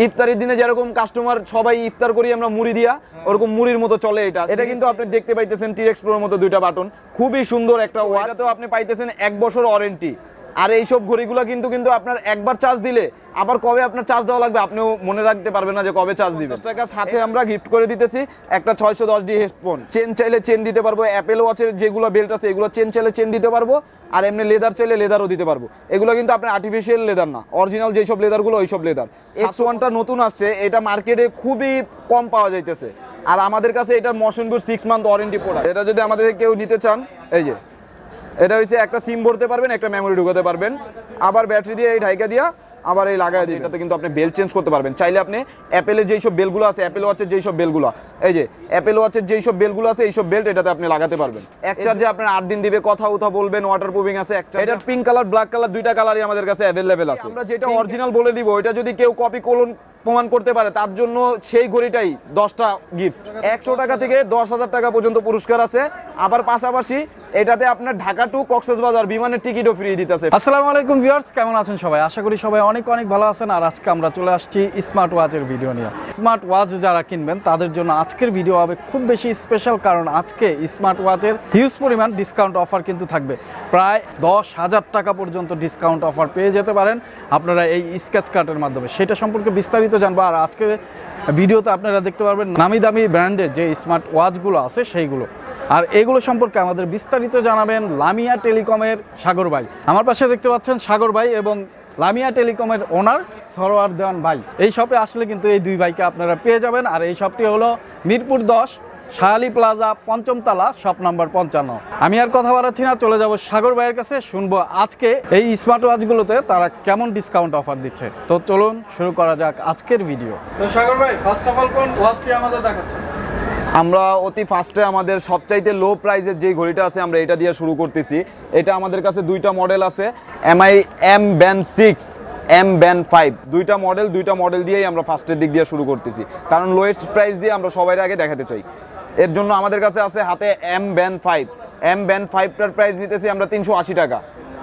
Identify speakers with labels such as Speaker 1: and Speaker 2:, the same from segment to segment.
Speaker 1: ইফতারের দিনে যেরকম কাস্টমার সবাই ইফতার করি আমরা মুড়ি দিয়া, ওরকম মুড়ির মতো চলে এটা। এটা কিন্তু আপনি দেখতে পাইতেছেন টিরেক্স প্রোর মতো দুইটা বাটন, খুবই সুন্দর একটা ওয়াচ। এটাতেও আপনি পাইতেছেন 1 বছর ওয়ারেন্টি। আর এইসব ঘড়িগুলো কিন্তু আপনার একবার চার্জ দিলে আবার কবে আপনার চার্জ দেওয়া লাগবে আপনিও মনে রাখতে পারবেন না যে কবে চার্জ দিবেন। 50 টাকার সাথে আমরা গিফট করে দিতেছি একটা 610D হেডফোন। চেন চাইলে চেন দিতে পারবো, অ্যাপেল ওয়াচের যেগুলো বেল্ট আছে এগুলো চেন চাইলে চেন দিতে পারবো, আর এমনি লেদার চাইলে লেদারও দিতে পারবো। এগুলো কিন্তু আপনার আর্টিফিশিয়াল লেদার না, অরিজিনাল যেসব লেদারগুলো ওইসব লেদার। X1টা নতুন আসছে, এটা মার্কেটে খুবই কম পাওয়া যাইতেছে, আর আমাদের কাছে এটা motion boot 6 month warranty product. এটা যদি আমাদের কেউ নিতে চান, এই যে এটা হচ্ছে একটা সিম ভরতে পারবেন, একটা মেমোরি ঢুকাতে পারবেন, আবার ব্যাটারি দিয়ে এই ঢাইকা দিয়া আবার এই লাগাই দিয়ে এটাতে কিন্তু আপনি বেল্ট চেঞ্জ করতে পারবেন। চাইলে আপনি অ্যাপেলের যেই সব বেলগুলো আছে, অ্যাপেল ওয়াচের যেই সব বেলগুলো, এই যে অ্যাপেল ওয়াচের যেই সব বেলগুলো আছে এইসব বেল্ট এটাতে আপনি লাগাতে পারবেন। এক চার্জে আপনার 8 দিন দিবে, কথা বলবেন, ওয়াটার প্রুফিং আছে। এটার পিঙ্ক কালার, ব্ল্যাক কালার দুইটা কালারই আমাদের কাছে অ্যাভেলেবেল আছে। আমরা যেটা অরিজিনাল বলে দিব, এটা যদি কেউ কপি প্রমাণ করতে পারে তার জন্য সেই ঘড়িটাই 10টা গিফট। 100 টাকা থেকে 10,000 টাকা পর্যন্ত পুরস্কার আছে। আবার পাশাপাশি এটাতে আপনার ঢাকা টু কক্সবাজার বিমানের টিকিটও ফ্রি দিতেছে।
Speaker 2: আসসালামু আলাইকুম ভিউয়ার্স, কেমন আছেন সবাই? আশা করি সবাই অনেক ভালো আছেন। আর আজকে আমরা চলে আসছি স্মার্ট ওয়াচের ভিডিও নিয়ে। স্মার্ট ওয়াচ যারা কিনবেন তাদের জন্য আজকের ভিডিও হবে খুব বেশি স্পেশাল, কারণ আজকে স্মার্ট ওয়াচের হিউজ পরিমাণ ডিসকাউন্ট অফার কিন্তু থাকবে। প্রায় 10,000 টাকা পর্যন্ত ডিসকাউন্ট অফার পেয়ে যেতে পারেন আপনারা এই স্কেচ কার্ডের মাধ্যমে। সেটা সম্পর্কে বিস্তারিত জানবো। আর আজকে ভিডিওতে আপনারা দেখতে পারবেন নামি দামি ব্র্যান্ডের যে স্মার্ট ওয়াচগুলো আছে সেইগুলো, আর এগুলো সম্পর্কে আমাদের বিস্তারিত জানাবেন লামিয়া টেলিকমের সাগর ভাই। আমার পাশে দেখতে পাচ্ছেন সাগর ভাই এবং লামিয়া টেলিকমের ওনার সরোয়ার দেওয়ান ভাই। এই শপে আসলে কিন্তু এই দুই ভাইকে আপনারা পেয়ে যাবেন। আর এই শপটি হলো মিরপুর 10 শাহালি প্লাজা 5ম তলা, শপ নাম্বার 55। আমি আর কথা বাড়াচ্ছি না, চলে যাব সাগর ভাইয়ের কাছে, শুনবো আজকে এই স্মার্ট ওয়াচগুলোতে তারা কেমন ডিসকাউন্ট অফার দিচ্ছে। তো চলুন শুরু করা যাক আজকের ভিডিও। তো সাগর ভাই, ফার্স্ট অফ অল কোন ওয়াচটি আমাদের দেখাচ্ছেন?
Speaker 1: আমরা অতি ফার্স্টে আমাদের সবচাইতে লো প্রাইসের যে ঘড়িটা আছে আমরা এটা দিয়ে শুরু করতেছি। এটা আমাদের কাছে দুইটা মডেল আছে, MI M Band 6, M Band 5, দুইটা মডেল দিয়েই আমরা ফার্স্টের দিক দিয়ে শুরু করতেছি, কারণ লোয়েস্ট প্রাইস দিয়ে আমরা সবাই আগে দেখাতে চাই। এর জন্য আমাদের কাছে আছে হাতে M Band 5। M Band 5টার প্রাইস নিতেছি আমরা 380 টাকা।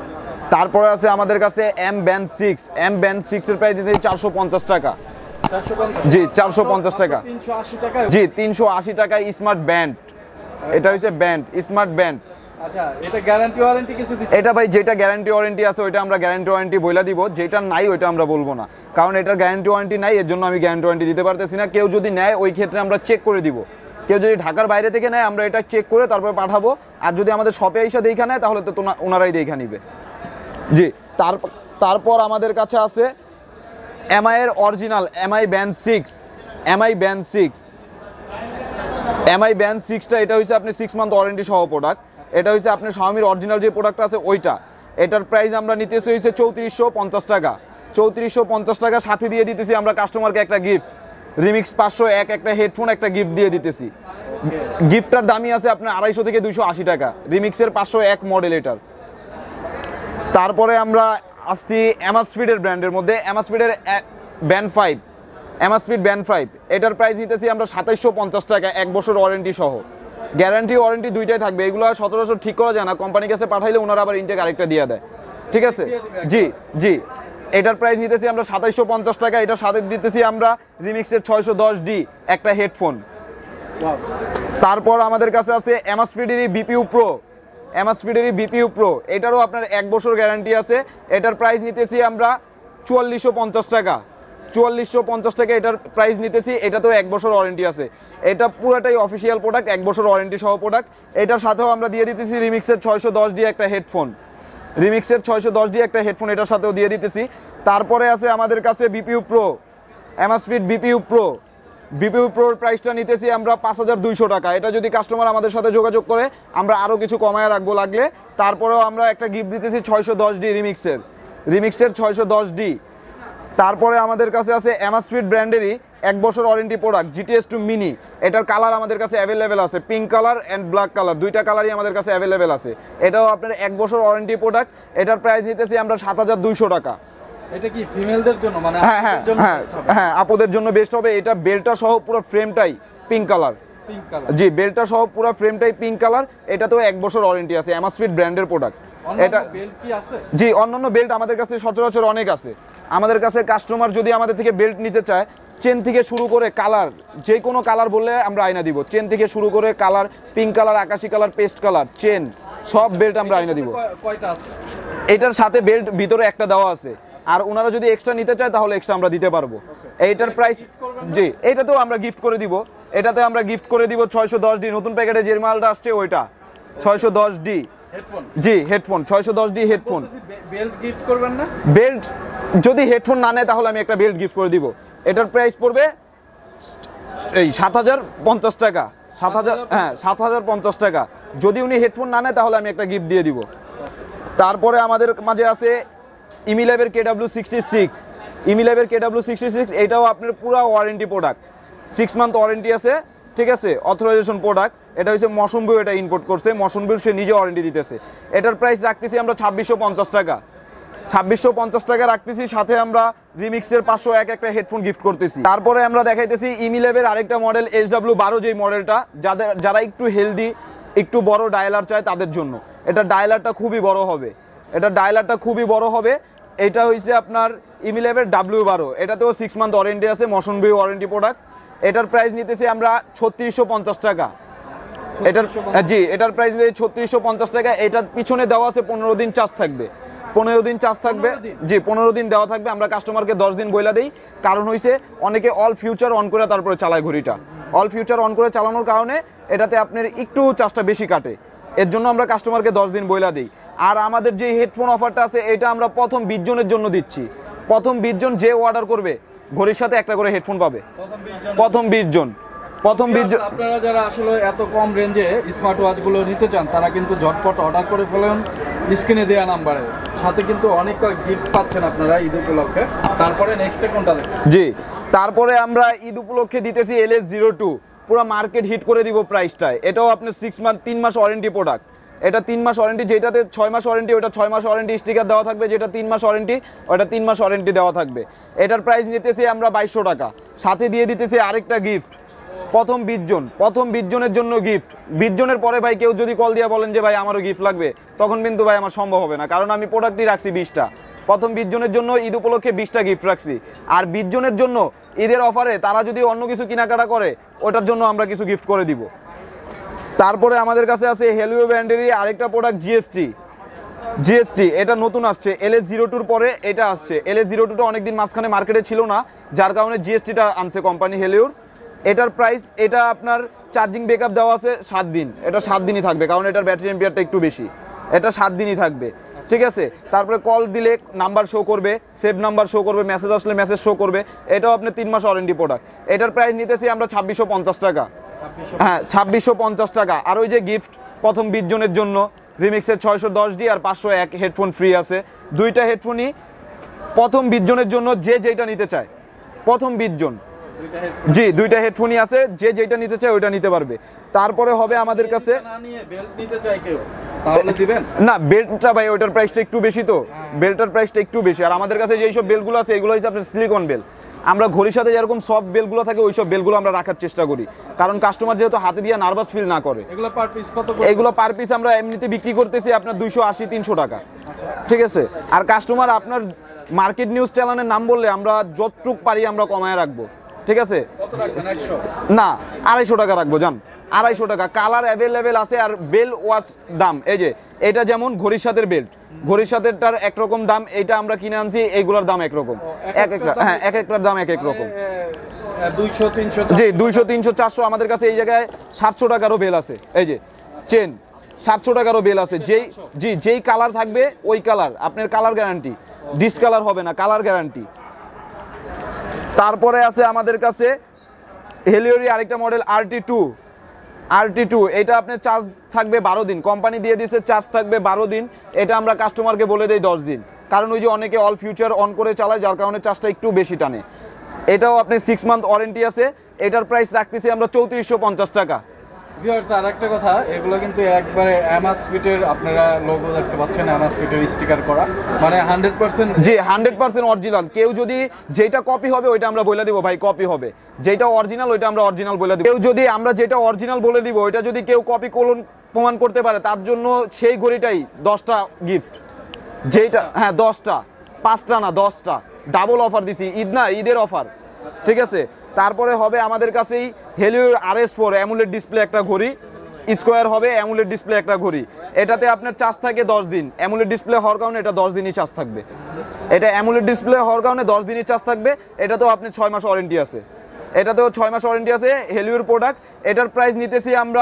Speaker 1: তারপরে আছে আমাদের কাছে M Band 6। M Band 6 এর প্রাইস নিতেছি 450 টাকা। জি 450 টাকা। জি 380 টাকা স্মার্ট ব্যান্ড। এটা হচ্ছে ব্যান্ড, স্মার্ট ব্যান্ড।
Speaker 2: আচ্ছা, এটা গ্যারান্টি ওয়ারেন্টি কিছু দিচ্ছে?
Speaker 1: এটা ভাই যেটা গ্যারান্টি ওয়ারেন্টি আছে ওইটা আমরা গ্যারান্টি ওয়ারেন্টি বইলা দিব, যেটা নাই ওইটা আমরা বলবো না, কারণ এটার গ্যারান্টি ওয়ারেন্টি নাই, এর জন্য আমি গ্যারান্টি ওয়ারেন্টি দিতে পারতেছি না। কেউ যদি নেয় ওই ক্ষেত্রে আমরা চেক করে দিব। কেউ যদি ঢাকার বাইরে থেকে নেয় আমরা এটা চেক করে তারপরে পাঠাবো, আর যদি আমাদের শপে এসে দেখা নেয় তাহলে তো ওনারাই দেখা নিবে। জি তারপর আমাদের কাছে আছে MI এর original MI Band 6। MI Band 6, MI Band 6টা এটা হচ্ছে আপনি 6 মান্থ ওয়ারেন্টি সহ প্রোডাক্ট। এটা হচ্ছে আপনার Xiaomi অরিজিনাল যে প্রোডাক্ট আছে ওইটা। এটার প্রাইস আমরা নিতেছি হচ্ছে 3450 টাকা। 3450 টাকা সাথে দিয়ে দিতেছি আমরা কাস্টমারকে একটা গিফট, রিমিক্স 501 একটা হেডফোন একটা গিফট দিয়ে দিতেছি। গিফটটার দামই আছে আপনার 250 থেকে 280 টাকা, রিমিক্সের 501 মডেল এটার। তারপরে আমরা আসছি অ্যামাসফিডের ব্র্যান্ডের মধ্যে, অ্যামাসফিডের ব্যান্ড 5, অ্যামাসফিড ব্যান্ড 5। এটার প্রাইস নিতেছি আমরা 2750 টাকা, 1 বছর ওয়ারেন্টি সহ। গ্যারান্টি ওয়ারেন্টি দুইটাই থাকবে। এগুলো সচরাচর ঠিক করা যায় না, কোম্পানির কাছে পাঠাইলে ওনারা আবার ইনটেক আরেকটা দিয়ে দেয়, ঠিক আছে? জি এটার প্রাইস নিতেছি আমরা 2750 টাকা। এটার সাথে দিতেছি আমরা রিমিক্সের 610D একটা হেডফোন। তারপর আমাদের কাছে আছে অ্যামাসফিডেরই BPU Pro, অ্যামাসফিডেরই BPU Pro। এটারও আপনার 1 বছর গ্যারান্টি আছে। এটার প্রাইস নিতেছি আমরা 4450 টাকা। 4450 টাকা এটার প্রাইস নিতেছি। এটাতেও 1 বছর ওয়ারেন্টি আছে। এটা পুরোটাই অফিসিয়াল প্রোডাক্ট, 1 বছর ওয়ারেন্টি সহ প্রোডাক্ট। এটার সাথেও আমরা দিয়ে দিতেছি রিমিক্সের 610D একটা হেডফোন, রিমিক্সের 610D একটা হেডফোন এটার সাথেও দিয়ে দিতেছি। তারপরে আছে আমাদের কাছে BPU Pro, অ্যামাসফিড BPU Pro। BPU Proর প্রাইসটা নিতেছি আমরা 5200 টাকা। এটা যদি কাস্টমার আমাদের সাথে যোগাযোগ করে আমরা আরও কিছু কমায় রাখবো লাগলে। তারপরেও আমরা একটা গিফট দিতেছি 610D রিমিক্সের 610D। তারপরে আমাদের কাছে আছে অ্যামাসফিড ব্র্যান্ডেরই 1 বছর ওয়ারেন্টি প্রোডাক্ট GTS2 মিনি। এটার কালার আমাদের কাছে অ্যাভেলেবেল আছে, pink colour and black colour, দুইটা কালারই আমাদের কাছে অ্যাভেলেবেল আছে। এটাও আপনার 1 বছর ওয়ারেন্টি প্রোডাক্ট। এটার প্রাইস নিতেছি আমরা 7200 টাকা।
Speaker 2: এটা কি ফিমেলদের জন্য, মানে
Speaker 1: হ্যাঁ আপুদের জন্য বেস্ট হবে। এটা বেল্টটা সহ পুরো ফ্রেমটাই পিঙ্ক কালার। জি বেল্টটা সহ পুরো ফ্রেমটাই পিঙ্ক কালার। এটাতেও 1 বছর ওয়ারেন্টি আছে, অ্যামাসফিড ব্র্যান্ডের প্রোডাক্ট। এটা বেল্ট কি আছে? জি অন্যান্য বেল্ট আমাদের কাছে সচরাচর অনেক আছে। আমাদের কাছে কাস্টমার যদি আমাদের থেকে বেল্ট নিতে চায়, চেন থেকে শুরু করে কালার, যে কোনো কালার বললে আমরা আয়না দিব। চেন থেকে শুরু করে কালার, পিঙ্ক কালার, আকাশি কালার, পেস্ট কালার, চেন, সব বেল্ট আমরা আয়না দিব।
Speaker 2: কয়টা আছে?
Speaker 1: এটার সাথে বেল্ট ভিতরে একটা দেওয়া আছে, আর ওনারা যদি এক্সট্রা নিতে চায় তাহলে এক্সট্রা আমরা দিতে পারবো। এইটার প্রাইস, জি এইটাতেও আমরা গিফট করে দিব। এটাতে আমরা গিফট করে দিব 610D, নতুন প্যাকেটে যে মালটা আসছে ওইটা 610D।
Speaker 2: হেডফোন?
Speaker 1: জি headphone, 610D headphone.
Speaker 2: Belt gift করবেন না?
Speaker 1: বেল্ট যদি হেডফোন না নেয় তাহলে আমি একটা বেল্ট গিফট করে দিব। এটার প্রাইস পড়বে এই 7050 টাকা। 7000, হ্যাঁ 7050 টাকা। যদি উনি হেডফোন না নেয় তাহলে আমি একটা গিফট দিয়ে দিব। তারপরে আমাদের মাঝে আছে ইমিলেভের KW66। ইমিলেভের KW66, এটাও আপনার পুরো ওয়ারেন্টি প্রোডাক্ট, 6 মান্থ ওয়ারেন্টি আছে, ঠিক আছে, অথরাইজেশন প্রোডাক্ট। এটা হচ্ছে মৌসুমবু, এটা ইম্পোর্ট করছে মৌসুমবু, সে নিজে ওয়ারেন্টি দিতেছে। এটার প্রাইস রাখতেছি আমরা 2650 টাকা। 2650 টাকা রাখতেছি, সাথে আমরা রিমিক্সের 501 একটা হেডফোন গিফট করতেছি। তারপরে আমরা দেখাইতেছি ইমিলেভের আরেকটা মডেল SW12, যেই মডেলটা যারা একটু হেলদি, একটু বড় ডায়ালার চায় তাদের জন্য। এটা ডায়ালারটা খুবই বড় হবে, এটা ডায়ালারটা খুবই বড় হবে। এটা হইছে আপনার ইমিলেভের W12, এটাতেও 6 মান্থ ওয়ারেন্টি আছে, মৌসুমবু ওয়ারেন্টি প্রোডাক্ট। এটার প্রাইস নিতেছি আমরা 3650 টাকা। এটার, জি এটার প্রাইস নিয়ে 3650 টাকা। এটার পিছনে দেওয়া আছে 15 দিন চার্জ থাকবে, 15 দিন চার্জ থাকবে। জি 15 দিন দেওয়া থাকবে। আমরা কাস্টমারকে 10 দিন বইলা দেই, কারণ হইছে অনেকে অল ফিউচার অন করে তারপরে চালায় ঘড়িটা। অল ফিউচার অন করে চালানোর কারণে এটাতে আপনার একটু চার্জটা বেশি কাটে, এর জন্য আমরা কাস্টমারকে 10 দিন বইলা দিই। আর আমাদের যে হেডফোন অফারটা আছে, এটা আমরা প্রথম 20 জনের জন্য দিচ্ছি। প্রথম 20 জন যে অর্ডার করবে ঘড়ির সাথে একটা করে হেডফোন পাবে। প্রথম 20 জন।
Speaker 2: আপনারা যারা আসলে এত কম রেঞ্জে স্মার্ট ওয়াচ গুলো নিতে চান, তারা কিন্তু ঝটপট অর্ডার করে ফেলেন স্ক্রিনে দেওয়া নাম্বারে। সাথে কিন্তু অনেক গিফট পাচ্ছেন আপনারা ঈদ উপলক্ষে। তারপরে নেক্সটে কোনটা দেখবেন?
Speaker 1: জি তারপরে আমরা ঈদ উপলক্ষে দিতেছি LS02, পুরো মার্কেট হিট করে দিব প্রাইসটায়। এটাও আপনার 6 মান্থ 3 মাস ওয়ারেন্টি প্রোডাক্ট। এটা 3 মাস ওয়ারেন্টি, যেটাতে 6 মাস ওয়ারেন্টি ওটা 6 মাস ওয়ারেন্টি স্টিকার দেওয়া থাকবে, যেটা 3 মাস ওয়ারেন্টি ওটা 3 মাস ওয়ারেন্টি দেওয়া থাকবে। এটার প্রাইস নিতেছি আমরা 2200 টাকা। সাথে দিয়ে দিতেছি আরেকটা গিফট, প্রথম 20 জন, প্রথম 20 জনের জন্য গিফট। 20 জনের পরে ভাই কেউ যদি কল দিয়ে বলেন যে ভাই আমারও গিফট লাগবে, তখন কিন্তু ভাই আমার সম্ভব হবে না, কারণ আমি প্রোডাক্টই রাখছি 20টা। প্রথম 20 জনের জন্য ঈদ উপলক্ষে 20টা গিফট রাখছি। আর 20 জনের জন্য ঈদের অফারে তারা যদি অন্য কিছু কেনাকাটা করে, ওটার জন্য আমরা কিছু গিফট করে দিব। তারপরে আমাদের কাছে আছে হেলিও ব্র্যান্ডেরই আরেকটা প্রোডাক্ট জিএসটি। এটা নতুন আসছে, LS02 পরে এটা আসছে। LS02টা অনেকদিন মাঝখানে মার্কেটে ছিল না, যার কারণে জিএসটিটা আনছে কোম্পানি হেলিওর। এটার প্রাইস, এটা আপনার চার্জিং ব্যাকআপ দেওয়া আছে 7 দিন। এটা 7 দিনই থাকবে, কারণ এটার ব্যাটারি এম্পিয়ারটা একটু বেশি। এটা 7 দিনই থাকবে, ঠিক আছে। তারপরে কল দিলে নাম্বার শো করবে, সেভ নাম্বার শো করবে, মেসেজ আসলে মেসেজ শো করবে। এটাও আপনার 3 মাস ওয়ারেন্টি প্রোডাক্ট। এটার প্রাইস নিতেছি আমরা 2650 টাকা। হ্যাঁ 2650 টাকা। আর ওই যে গিফট প্রথম 20 জনের জন্য রিমিক্সের 610D আর 501 হেডফোন ফ্রি আছে। দুইটা হেডফোনই প্রথম 20 জনের জন্য, যে যেটা নিতে চায়। প্রথম 20 জন, জি দুইটা হেডফোনই আছে, যে যেটা নিতে চায় ওইটা নিতে পারবে। তারপরে হবে আমাদের কাছে না বেল্টটা ভাই, ওইটার প্রাইসটা একটু বেশি, তো বেল্টটার প্রাইসটা একটু বেশি। আর আমাদের কাছে যেই সব বেল্টগুলো আছে এগুলো হচ্ছে আপনার সিলিকন বেল্ট। আমরা ঘড়ির সাথে যেরকম সফট বেল্টগুলো থাকে ওই সব বেল্টগুলো আমরা রাখার চেষ্টা করি, কারণ কাস্টমার যেহেতু হাতে দিয়ে নার্ভাস ফিল না করে।
Speaker 2: এগুলো পার পিস কত?
Speaker 1: এগুলো পার পিস আমরা এমনিতে বিক্রি করতেছি আপনার 280-300 টাকা, ঠিক আছে। আর কাস্টমার আপনার মার্কেট নিউজ চ্যানেলের নাম বললে আমরা যতটুক পারি আমরা কমায় রাখবো, ঠিক আছে। না 250 টাকা রাখবো, জান 250 টাকা। কালার অ্যাভেলেবেল আছে। আর বেল ওয়াচ দাম, এই যে এটা যেমন ঘড়ির সাথের বেল্ট, ঘড়ির সাথেটার একরকম দাম, এটা আমরা কিনে আনছি, এইগুলোর দাম একরকম, এক একটা, হ্যাঁ এক একটার দাম এক এক রকম।
Speaker 2: 200-300,
Speaker 1: জি 200-300-400। আমাদের কাছে এই জায়গায় 700 টাকারও বেল আছে। এই যে চেন 700 টাকারও বেল আছে। যেই কালার থাকবে ওই কালার, আপনার কালার গ্যারান্টি, ডিসকালার হবে না, কালার গ্যারান্টি। তারপরে আছে আমাদের কাছে হেলিওরই আরেকটা মডেল RT2। এটা আপনার চার্জ থাকবে 12 দিন, কোম্পানি দিয়ে দিয়েছে চার্জ থাকবে 12 দিন। এটা আমরা কাস্টমারকে বলে দেই 10 দিন, কারণ ওই যে অনেকে অল ফিউচার অন করে চালায়, যার কারণে চার্জটা একটু বেশি টানে। এটাও আপনি 6 মান্থ ওয়ারেন্টি আছে। এটার প্রাইস রাখতেছি আমরা 3450 টাকা।
Speaker 2: ভিউয়ার্স আর একটা কথা, এগুলো কিন্তু একবারে অ্যামাসফিটের, আপনারা লোগো দেখতে পাচ্ছেন অ্যামাসফিটের স্টিকার করা, মানে 100%,
Speaker 1: জি 100% অরিজিনাল। কেউ যদি যেটা কপি হবে ওইটা আমরা বলে দিব ভাই কপি হবে, যেটা অরিজিনাল ওইটা আমরা অরিজিনাল বলে দিব। কেউ যদি আমরা যেটা অরিজিনাল বলে দিব ওইটা যদি কেউ কপি কোলন প্রমাণ করতে পারে, তার জন্য সেই ঘড়িটাই 10টা গিফট। যেটা, হ্যাঁ 10টা, 5টা না 10টা ডাবল অফার দিছি, ঈদ না, ঈদের অফার, ঠিক আছে। তারপরে হবে আমাদের কাছেই হেলিওর RS4 অ্যামুলেট ডিসপ্লে একটা ঘড়ি, স্কোয়ার হবে অ্যামুলেট ডিসপ্লে একটা ঘড়ি। এটাতে আপনার চার্জ থাকে 10 দিন, অ্যামুলেট ডিসপ্লে হওয়ার কারণে এটা 10 দিনই চার্জ থাকবে। এটা অ্যামুলেট ডিসপ্লে হওয়ার কারণে 10 দিনই চার্জ থাকবে। এটাতেও আপনার 6 মাস ওয়ারেন্টি আছে, এটাতেও 6 মাস ওয়ারেন্টি আছে, হেলিওর প্রোডাক্ট। এটার প্রাইস নিতেছি আমরা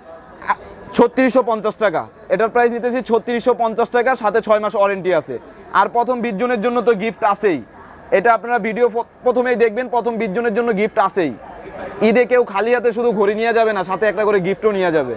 Speaker 1: 3650 টাকা, এটার প্রাইস নিতেছি 3650 টাকা, সাথে 6 মাস ওয়ারেন্টি আছে। আর প্রথম 20 জনের জন্য তো গিফট আছেই, এটা আপনারা ভিডিও প্রথমেই দেখবেন, প্রথম 20 জনের জন্য গিফট আছেই। ঈদে কেউ খালি হাতে শুধু ঘড়ি নিয়ে যাবে না, সাথে একটা করে গিফটও নিয়ে যাবে।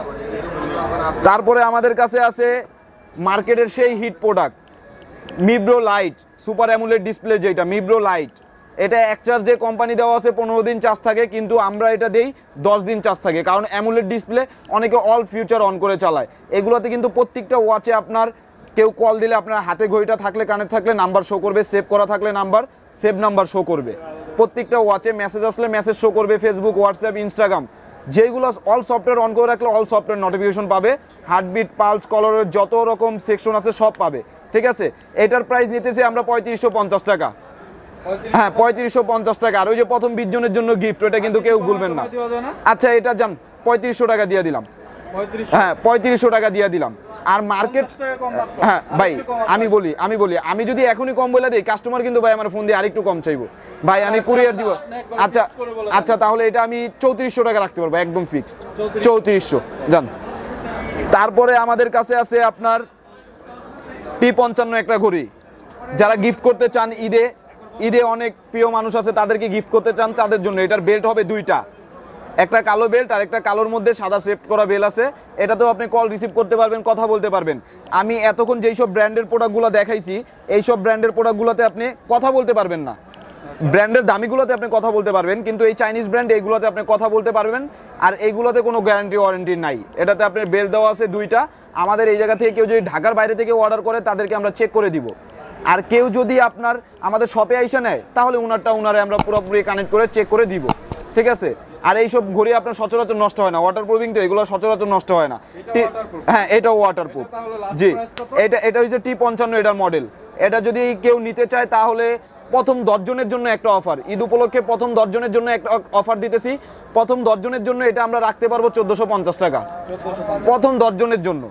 Speaker 1: তারপরে আমাদের কাছে আছে মার্কেটের সেই hit product Mibro light super AMOLED display, যেটা মিব্রো লাইট। এটা এক চার্জে কোম্পানি দেওয়া আছে 15 দিন চার্জ থাকে, কিন্তু আমরা এটা দেই 10 দিন চার্জ থাকে, কারণ অ্যামুলেট ডিসপ্লে অনেকে অল ফিউচার অন করে চালায়। এগুলোতে কিন্তু প্রত্যেকটা ওয়াচে আপনার কেউ কল দিলে আপনার হাতে ঘড়িটা থাকলে, কানেক্ট থাকলে নাম্বার শো করবে, সেভ করা থাকলে নাম্বার, সেভ নাম্বার শো করবে। প্রত্যেকটা ওয়াচে মেসেজ আসলে মেসেজ শো করবে, ফেসবুক, হোয়াটসঅ্যাপ, ইনস্টাগ্রাম, যেগুলো অল সফটওয়্যার অন করে রাখলে অল সফটওয়্যার নোটিফিকেশন পাবে। হার্টবিট, পালস, কলারের যত রকম সেকশন আছে সব পাবে, ঠিক আছে। এটার প্রাইস নিতেছি আমরা 3550 টাকা, হ্যাঁ 3550 টাকা। আর ওই যে প্রথম 20 জনের জন্য গিফট, ওটা কিন্তু কেউ ভুলবেন না। আচ্ছা এটা যান 3500 টাকা দিয়ে দিলাম, হ্যাঁ 3500 টাকা দিয়ে দিলাম। আর মার্কেট, হ্যাঁ ভাই আমি যদি এখনই কম বলে দিই, কাস্টমার কিন্তু ভাই আমার ফোন দিয়ে আরেকটু কম চাইবো, ভাই আমি কুরিয়ার দিব। আচ্ছা আচ্ছা, তাহলে এটা আমি 3400 টাকা রাখতে পারবো, একদম ফিক্সড 3400 যান। তারপরে আমাদের কাছে আছে আপনার T55 একটা ঘড়ি, যারা গিফট করতে চান ঈদে অনেক প্রিয় মানুষ আছে, তাদেরকে গিফট করতে চান, তাদের জন্য। এটার বেল্ট হবে দুইটা, একটা কালো বেল্ট আর একটা কালোর মধ্যে সাদা শেফট করা বেল আছে। এটাতেও আপনি কল রিসিভ করতে পারবেন, কথা বলতে পারবেন। আমি এতক্ষণ যেই সব ব্র্যান্ডের প্রোডাক্টগুলো দেখাইছি, এই সব ব্র্যান্ডের প্রোডাক্টগুলোতে আপনি কথা বলতে পারবেন না। ব্র্যান্ডের দামিগুলোতে আপনি কথা বলতে পারবেন, কিন্তু এই চাইনিজ ব্র্যান্ড এইগুলোতে আপনি কথা বলতে পারবেন। আর এইগুলোতে কোনো গ্যারান্টি ওয়ারেন্টি নাই। এটাতে আপনার বেল দেওয়া আছে দুইটা। আমাদের এই জায়গা থেকে কেউ যদি ঢাকার বাইরে থেকে অর্ডার করে, তাদেরকে আমরা চেক করে দিব। আর কেউ যদি আপনার আমাদের শপে আইসা নেয়, তাহলে উনারে আমরা পুরোপুরি কানেক্ট করে চেক করে দিব, ঠিক আছে। আর এইসব ঘড়ি আপনার সচরাচর নষ্ট হয় না, ওয়াটারপ্রুফিং তো, এগুলো সচরাচর নষ্ট হয় না। হ্যাঁ এটাও ওয়াটারপ্রুফ, জি। এটা হচ্ছে T55, এটার মডেল। এটা যদি কেউ নিতে চায়, তাহলে প্রথম 10 জনের জন্য একটা অফার, ঈদ উপলক্ষে প্রথম 10 জনের জন্য একটা অফার দিতেছি। প্রথম 10 জনের জন্য এটা আমরা রাখতে পারবো 1450 টাকা, প্রথম 10 জনের জন্য।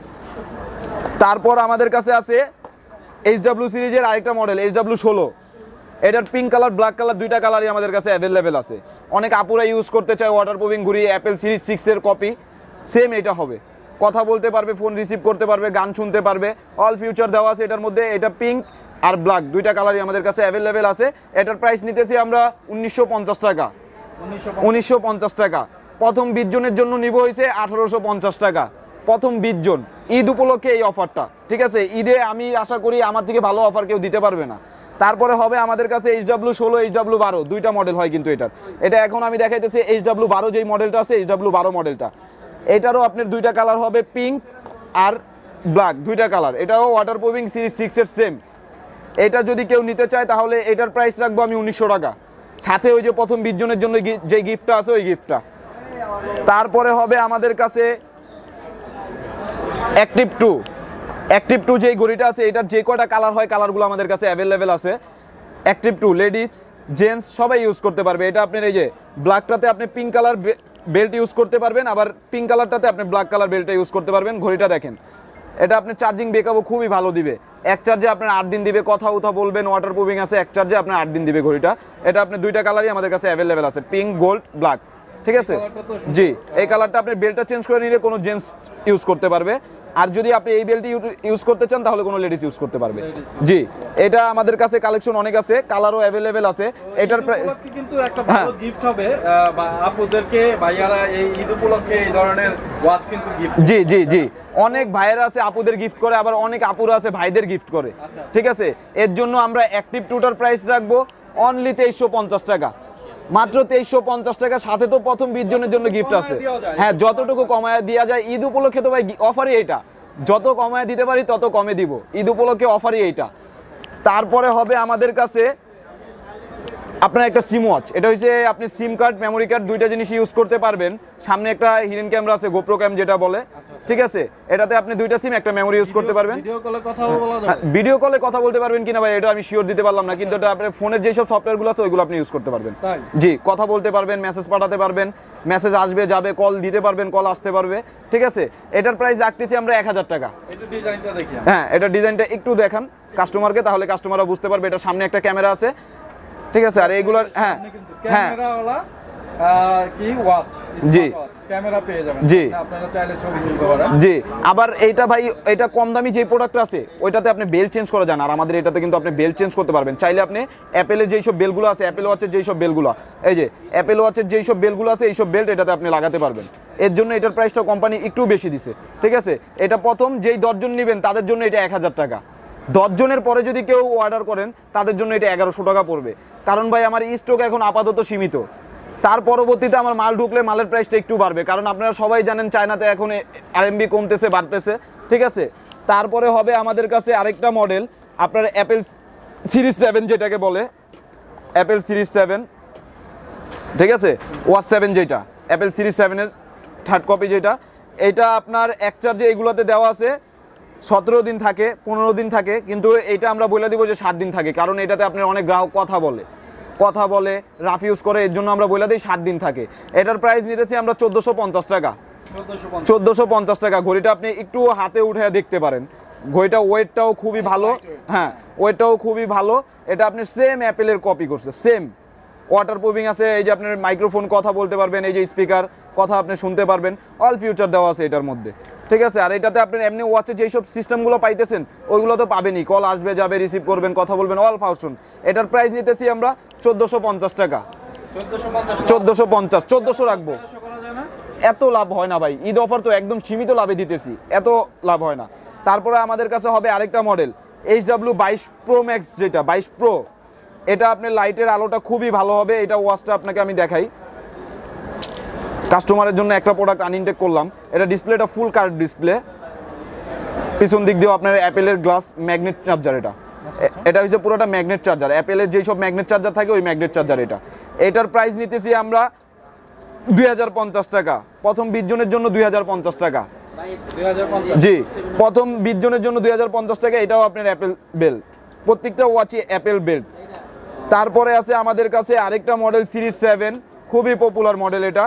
Speaker 1: তারপর আমাদের কাছে আছে HW সিরিজের আরেকটা মডেল HW16। এটার পিঙ্ক কালার, ব্ল্যাক কালার, দুইটা কালারই আমাদের কাছে অ্যাভেলেবেল আছে। অনেক আপুরা ইউজ করতে চায় ওয়াটারপ্রুফিং ঘড়ি, অ্যাপেল সিরিজ 6 এর কপি, সেম এটা হবে। কথা বলতে পারবে, ফোন রিসিভ করতে পারবে, গান শুনতে পারবে, অল ফিউচার দেওয়া আছে এটার মধ্যে। এটা পিঙ্ক আর ব্ল্যাক দুইটা কালারই আমাদের কাছে অ্যাভেলেবেল আছে। এটার প্রাইস নিতেছি আমরা 1950 টাকা, 1950 টাকা। প্রথম 20 জনের জন্য নিব হয়েছে 1850 টাকা, প্রথম 20 জন। ঈদ উপলক্ষে এই অফারটা, ঠিক আছে। ঈদে আমি আশা করি আমার থেকে ভালো অফার কেউ দিতে পারবে না। তারপরে হবে আমাদের কাছে HW16, HW12 দুইটা মডেল হয় কিন্তু এটা এখন আমি দেখাইতেছি HW12 যেই মডেলটা আছে, HW12 মডেলটা। এটারও আপনার দুইটা কালার হবে, পিঙ্ক আর ব্ল্যাক, দুইটা কালার। এটাও ওয়াটারপ্রুফিং সিরিজ 6 এর সেম। এটা যদি কেউ নিতে চায়, তাহলে এটার প্রাইস রাখবো আমি 1900 টাকা, সাথে ওই যে প্রথম 20 জনের জন্য যে গিফটটা আছে ওই গিফটটা। তারপরে হবে আমাদের কাছে অ্যাক্টিভ 2 যেই ঘড়িটা আছে, এটার যে কয়টা কালার হয়, কালারগুলো আমাদের কাছে অ্যাভেলেবেল আছে। অ্যাক্টিভ 2 লেডিস জেন্টস সবাই ইউজ করতে পারবে। এটা আপনার এই যে ব্ল্যাকটাতে আপনি পিঙ্ক কালার বেল্ট ইউজ করতে পারবেন, আবার পিঙ্ক কালারটাতে আপনি ব্ল্যাক কালার বেল্টটা ইউজ করতে পারবেন। ঘড়িটা দেখেন, এটা আপনি চার্জিং ব্যাকআপও খুবই ভালো দিবে। এক চার্জে আপনার 8 দিন দিবে, কথা বলবেন, ওয়াটারপ্রুফিং আছে, এক চার্জে আপনার 8 দিন দিবে ঘড়িটা। এটা আপনি দুইটা কালারই আমাদের কাছে অ্যাভেলেবেল আছে, পিঙ্ক, গোল্ড, ব্ল্যাক, ঠিক আছে। জি, এই কালারটা আপনি বেল্টটা চেঞ্জ করে নিলে কোনো জেন্টস ইউজ করতে পারবে। আর যদি আপনি এই বেল্ট ইউজ করতে চান, তাহলে কোনো লেডিস ইউজ করতে পারবে। জি, এটা আমাদের কাছে কালেকশন অনেক আছে, কালারও অ্যাভেলেবেল আছে। এটার
Speaker 2: কিন্তু একটা ভালো গিফট হবে আপুদেরকে, ভাইয়ারা এই ঈদ উপলক্ষে এই ধরনের ওয়াচ কিন্তু গিফট।
Speaker 1: জি জি জি, অনেক ভাইয়েরা আছে আপুদের গিফট করে, আবার অনেক আপুরা আছে ভাইদের গিফট করে, ঠিক আছে। এর জন্য আমরা অ্যাক্টিভ 2টার প্রাইস রাখবো অনলি 2350 টাকা, মাত্র 2350 টাকা। সাথে তো প্রথম 20 জনের জন্য গিফট আছে। হ্যাঁ, যতটুকু কমায় দেওয়া যায় ঈদ উপলক্ষে, তো ভাই অফারই এইটা, যত কমায় দিতে পারি তত কমে দিব, ঈদ উপলক্ষে অফারই এইটা। তারপরে হবে আমাদের কাছে আপনার একটা সিম ওয়াচ, এটা হচ্ছে আপনি সিম কার্ড মেমোরি কার্ড দুইটা জিনিস ইউজ করতে পারবেন। সামনে একটা হিডেন ক্যামেরা আছে, গোপ্রো ক্যাম যেটা বলে, ঠিক আছে। এটাতে আপনি দুইটা সিম একটা মেমোরি ইউজ করতে পারবেন।
Speaker 2: ভিডিও কলে কথা বলা যাবে?
Speaker 1: ভিডিও কলে কথা বলতে পারবেন কিনা ভাই এটা আমি শিওর দিতে পারলাম না, কিন্তু এটা আপনার ফোনের যেসব সফটওয়্যারগুলো আছে ওইগুলো আপনি ইউজ করতে পারবেন। জি, কথা বলতে পারবেন, মেসেজ পাঠাতে পারবেন, মেসেজ আসবে যাবে, কল দিতে পারবেন, কল আসতে পারবে, ঠিক আছে। এটার প্রাইস রাখতেছি আমরা 1000 টাকা।
Speaker 2: এটা ডিজাইনটা দেখি।
Speaker 1: হ্যাঁ, এটা ডিজাইনটা একটু দেখান কাস্টমারকে, তাহলে কাস্টমাররা বুঝতে পারবে। এটা সামনে একটা ক্যামেরা আছে, ঠিক আছে। আর এইগুলোর হ্যাঁ
Speaker 2: ক্যামেরাওয়ালা কি ওয়াচ,
Speaker 1: জি
Speaker 2: ক্যামেরা পেয়ে যাবেন,
Speaker 1: জি
Speaker 2: আপনারা চাইলে ছবি তুলতে পারেন।
Speaker 1: জি, আবার এইটা ভাই এটা কম দামি যে প্রোডাক্ট আছে ওইটাতে আপনি বেল চেঞ্জ করা যান, আর আমাদের এটাতে কিন্তু আপনি বেল চেঞ্জ করতে পারবেন। চাইলে আপনি অ্যাপেলের যেই সব বেলগুলো আছে, অ্যাপেল ওয়াচের যেই সব বেলগুলো, এই যে অ্যাপেল ওয়াচের যেই সব বেলগুলো আছে এই সব বেল্ট এটাতে আপনি লাগাতে পারবেন। এর জন্য এটার প্রাইসটা কোম্পানি একটু বেশি দিছে, ঠিক আছে। এটা প্রথম যেই 10 জন নেবেন তাদের জন্য এটা 1000 টাকা। 10 জনের পরে যদি কেউ অর্ডার করেন তাদের জন্য এটা 1100 টাকা পড়বে, কারণ ভাই আমার স্টক এখন আপাতত সীমিত। তার পরবর্তীতে আমার মাল ঢুকলে মালের প্রাইসটা একটু বাড়বে, কারণ আপনারা সবাই জানেন চায়নাতে এখন আরএমবি কমতেছে বাড়তেছে, ঠিক আছে। তারপরে হবে আমাদের কাছে আরেকটা মডেল, আপনার অ্যাপেল সিরিজ 7 যেটাকে বলে, অ্যাপেল সিরিজ 7, ঠিক আছে। ওয়াচ 7 যেটা অ্যাপেল সিরিজ 7-এর থার্ড কপি যেটা, এটা আপনার এক চার্জে এইগুলোতে দেওয়া আছে 17 দিন থাকে, 15 দিন থাকে, কিন্তু এটা আমরা বলে দিব যে 7 দিন থাকে, কারণ এটাতে আপনার অনেক গ্রাহক কথা বলে রাফ ইউজ করে, এর জন্য আমরা বলে দিই 7 দিন থাকে। এটার প্রাইস নিতেছি আমরা 1450 টাকা। 1450 টাকা। ঘড়িটা আপনি একটু হাতে উঠে দেখতে পারেন, ঘড়িটা ওয়েটটাও খুবই ভালো, হ্যাঁ ওয়েটটাও খুবই ভালো। এটা আপনি সেম অ্যাপেলের কপি করছে, সেম ওয়াটার প্রুফিং আছে, এই যে আপনার মাইক্রোফোন কথা বলতে পারবেন, এই যে স্পিকার কথা আপনি শুনতে পারবেন, অল ফিউচার দেওয়া আছে এটার মধ্যে, ঠিক আছে। আর এটাতে আপনি এমনি ওয়াচের যেই সব সিস্টেমগুলো পাইতেছেন ওইগুলো তো পাবেনই, কল আসবে যাবে, রিসিভ করবেন, কথা বলবেন, অল ফাংশন। এটার প্রাইস নিতেছি আমরা 1450 টাকা। 1450, 1400 রাখবো। এত লাভ হয় না ভাই, ঈদ অফার তো একদম সীমিত লাভে দিতেছি, এত লাভ হয় না। তারপরে আমাদের কাছে হবে আরেকটা মডেল HW22 Pro Max, যেটা 22 Pro, এটা আপনার লাইটের আলোটা খুবই ভালো হবে। এটা ওয়াচটা আপনাকে আমি দেখাই, কাস্টমারের জন্য একটা প্রোডাক্ট আনইনটেক করলাম। এটা ডিসপ্লেটা ফুল কার্ভ ডিসপ্লে, পিছন দিক দিয়েও আপনার অ্যাপেলের গ্লাস ম্যাগনেট চার্জার। এটা হচ্ছে পুরোটা ম্যাগনেট চার্জার, অ্যাপেলের যেই সব ম্যাগনেট চার্জার থাকে ওই ম্যাগনেট চার্জার এটা। এটার প্রাইস নিতেছি আমরা 2050 টাকা। প্রথম 20 জনের জন্য 2050 টাকা। জি, প্রথম 20 জনের জন্য 2050 টাকা। এটাও আপনার অ্যাপেল বেল্ট, প্রত্যেকটা ওয়াচই অ্যাপেল বেল্ট। তারপরে আছে আমাদের কাছে আরেকটা মডেল সিরিজ 7, খুবই পপুলার মডেল, এটা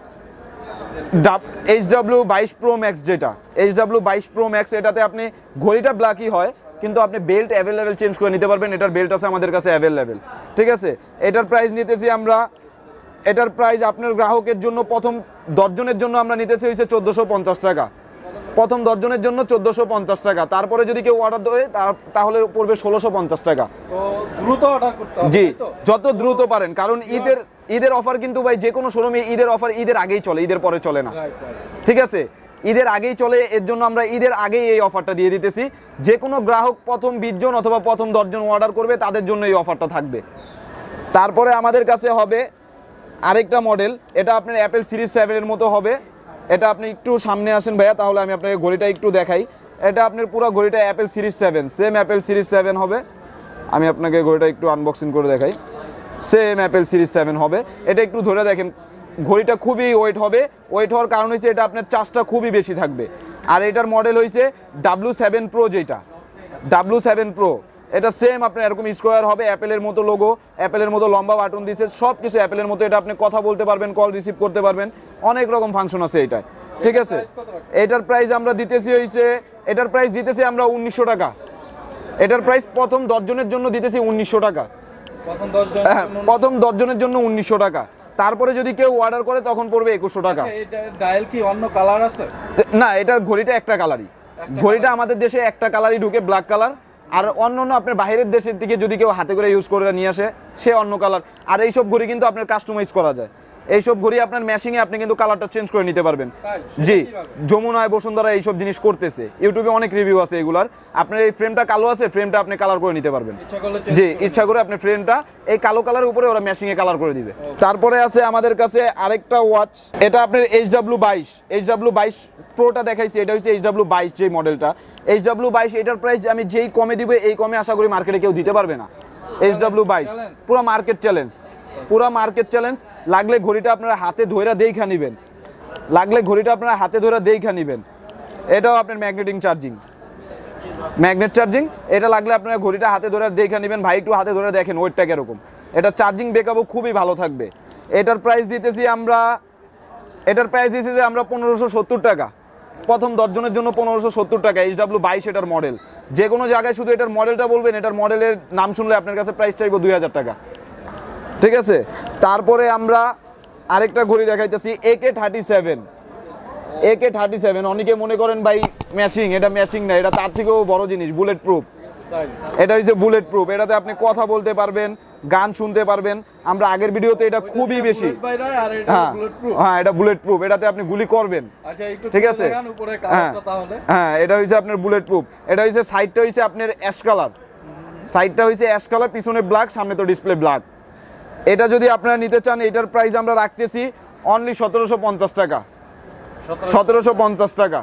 Speaker 1: HW22 Pro Max, যেটা HW22 Pro Max। এটাতে আপনি ঘড়িটা ব্ল্যাকই হয়, কিন্তু আপনি বেল্ট অ্যাভেলেবেল চেঞ্জ করে নিতে পারবেন। এটার বেল্ট আছে আমাদের কাছে অ্যাভেলেবেল, ঠিক আছে। এটার প্রাইস নিতেছি আমরা, এটার প্রাইস আপনার গ্রাহকের জন্য প্রথম 10 জনের জন্য আমরা নিতেছি হচ্ছে 1450 টাকা। প্রথম 10 জনের জন্য 1450 টাকা। তারপরে যদি কেউ অর্ডার দেয় তাহলে পড়বে 1650 টাকা।
Speaker 2: তো দ্রুত অর্ডার করতে হবে।
Speaker 1: জি, যত দ্রুত পারেন, কারণ ঈদের অফার কিন্তু ভাই যে কোনো শোরুমে ঈদের অফার ঈদের আগেই চলে, ঈদের পরে চলে না, ঠিক আছে। ঈদের আগেই চলে, এর জন্য আমরা ঈদের আগেই এই অফারটা দিয়ে দিতেছি। যে কোনো গ্রাহক প্রথম 20 জন অথবা প্রথম 10 জন অর্ডার করবে তাদের জন্য এই অফারটা থাকবে। তারপরে আমাদের কাছে হবে আরেকটা মডেল, এটা আপনার অ্যাপেল সিরিজ 7 এর মতো হবে। এটা আপনি একটু সামনে আসেন ভাইয়া, তাহলে আমি আপনাকে ঘড়িটা একটু দেখাই। এটা আপনার পুরো ঘড়িটা Apple series 7, same Apple series 7 হবে। আমি আপনাকে ঘড়িটা একটু আনবক্সিং করে দেখাই, সেম অ্যাপেল সিরিজ 7 হবে। এটা একটু ধরে দেখেন, ঘড়িটা খুবই ওয়েট হবে। ওয়েট হওয়ার কারণ হচ্ছে এটা আপনার চার্জটা খুবই বেশি থাকবে। আর এটার মডেল হয়েছে W7 Pro, যেটা W7 Pro। এটা সেম আপনার এরকম স্কোয়ার হবে, অ্যাপেলের মতো লোগো, অ্যাপেলের মতো লম্বা বাটন দিচ্ছে, সব কিছু অ্যাপেলের মতো। এটা আপনি কথা বলতে পারবেন, কল রিসিভ করতে পারবেন, অনেক রকম ফাংশন আছে এটায়, ঠিক আছে। এটার প্রাইস আমরা দিতেছি হয়েছে, এটার প্রাইস দিতেছি আমরা 1900 টাকা। এটার প্রাইস প্রথম 10 জনের জন্য দিতেছি 1900 টাকা। প্রথম 10 জনের জন্য 1900 টাকা। তারপরে যদি কেউ অর্ডার করে তখন পড়বে 2100 টাকা।
Speaker 2: এটা ডায়াল কি অন্য কালার আছে?
Speaker 1: না, এটার ঘড়িটা একটা কালারই। ঘড়িটা আমাদের দেশে একটা কালারই ঢুকে, ব্ল্যাক কালার। আর অন্য আপনার বাইরের দেশের দিকে যদি কেউ হাতে করে ইউজ করে নিয়ে আসে সে অন্য কালার। আর এইসব ঘড়ি কিন্তু আপনার কাস্টমাইজ করা যায়। এইসব ঘড়ি আপনার ম্যাশিংয়ে আপনি কিন্তু কালারটা চেঞ্জ করে নিতে পারবেন। জি, যমুনায় বসুন্ধরা এইসব জিনিস করতেছে, ইউটিউবে অনেক রিভিউ আছে এগুলার। আপনার এই ফ্রেমটা কালো আছে, ফ্রেমটা আপনি কালার করে নিতে পারবেন। জি, ইচ্ছা করে আপনি ফ্রেমটা এই কালো কালারের উপরে ওরা ম্যাশিংয়ে কালার করে দিবে। তারপরে আছে আমাদের কাছে আরেকটা ওয়াচ, এটা আপনার HW22 প্রোটা দেখাইছি। এটা হচ্ছে HW22 যে মডেলটা, HW22। এটার প্রাইস আমি যেই কমে দিব এই কমে আশা করি মার্কেটে কেউ দিতে পারবে না। SW22 পুরো মার্কেট চ্যালেঞ্জ, পুরো মার্কেট চ্যালেঞ্জ। লাগলে ঘড়িটা আপনারা হাতে ধইরা দেইখা নেবেন, লাগলে ঘড়িটা আপনারা হাতে ধইরা দেইখা নেবেন। এটাও আপনার ম্যাগনেটিং চার্জিং, ম্যাগনেট চার্জিং। এটা লাগলে আপনারা ঘড়িটা হাতে ধরে দেইখা নেবেন। ভাই একটু হাতে ধরে দেখেন ওয়েটটা কিরকম। এটা চার্জিং ব্যাকআপও খুবই ভালো থাকবে। এটার প্রাইস দিতেছি আমরা, এটার প্রাইস দিয়েছি যে আমরা 1570 টাকা, প্রথম 10 জনের জন্য 1570 টাকা। SW22 এটার মডেল। যে কোনো জায়গায় শুধু এটার মডেলটা বলবেন, এটার মডেলের নাম শুনলে আপনার কাছে প্রাইস চাইবো 2000 টাকা, ঠিক আছে। তারপরে আমরা আরেকটা ঘড়ি দেখাইতেছি AK37। AK37 অনেকে মনে করেন ভাই ম্যাশিং, এটা ম্যাশিং না, এটা তার থেকেও বড় জিনিস, বুলেট প্রুফ। এটা হচ্ছে বুলেট প্রুফ। এটাতে আপনি কথা বলতে পারবেন, গান শুনতে পারবেন। আমরা আগের ভিডিওতে এটা খুবই বেশি, হ্যাঁ এটা বুলেট প্রুফ। এটাতে আপনি গুলি করবেন, ঠিক আছে। হ্যাঁ এটা হচ্ছে আপনার বুলেট প্রুফ। এটা হচ্ছে সাইডটা হচ্ছে আপনার অ্যাশ কালার, সাইডটা হচ্ছে অ্যাশ কালার, পিছনে ব্ল্যাক, সামনে তো ডিসপ্লে ব্ল্যাক। এটা যদি আপনারা নিতে চান, এটার প্রাইস আমরা রাখতেছি অনলি 1750 টাকা, 1750 টাকা।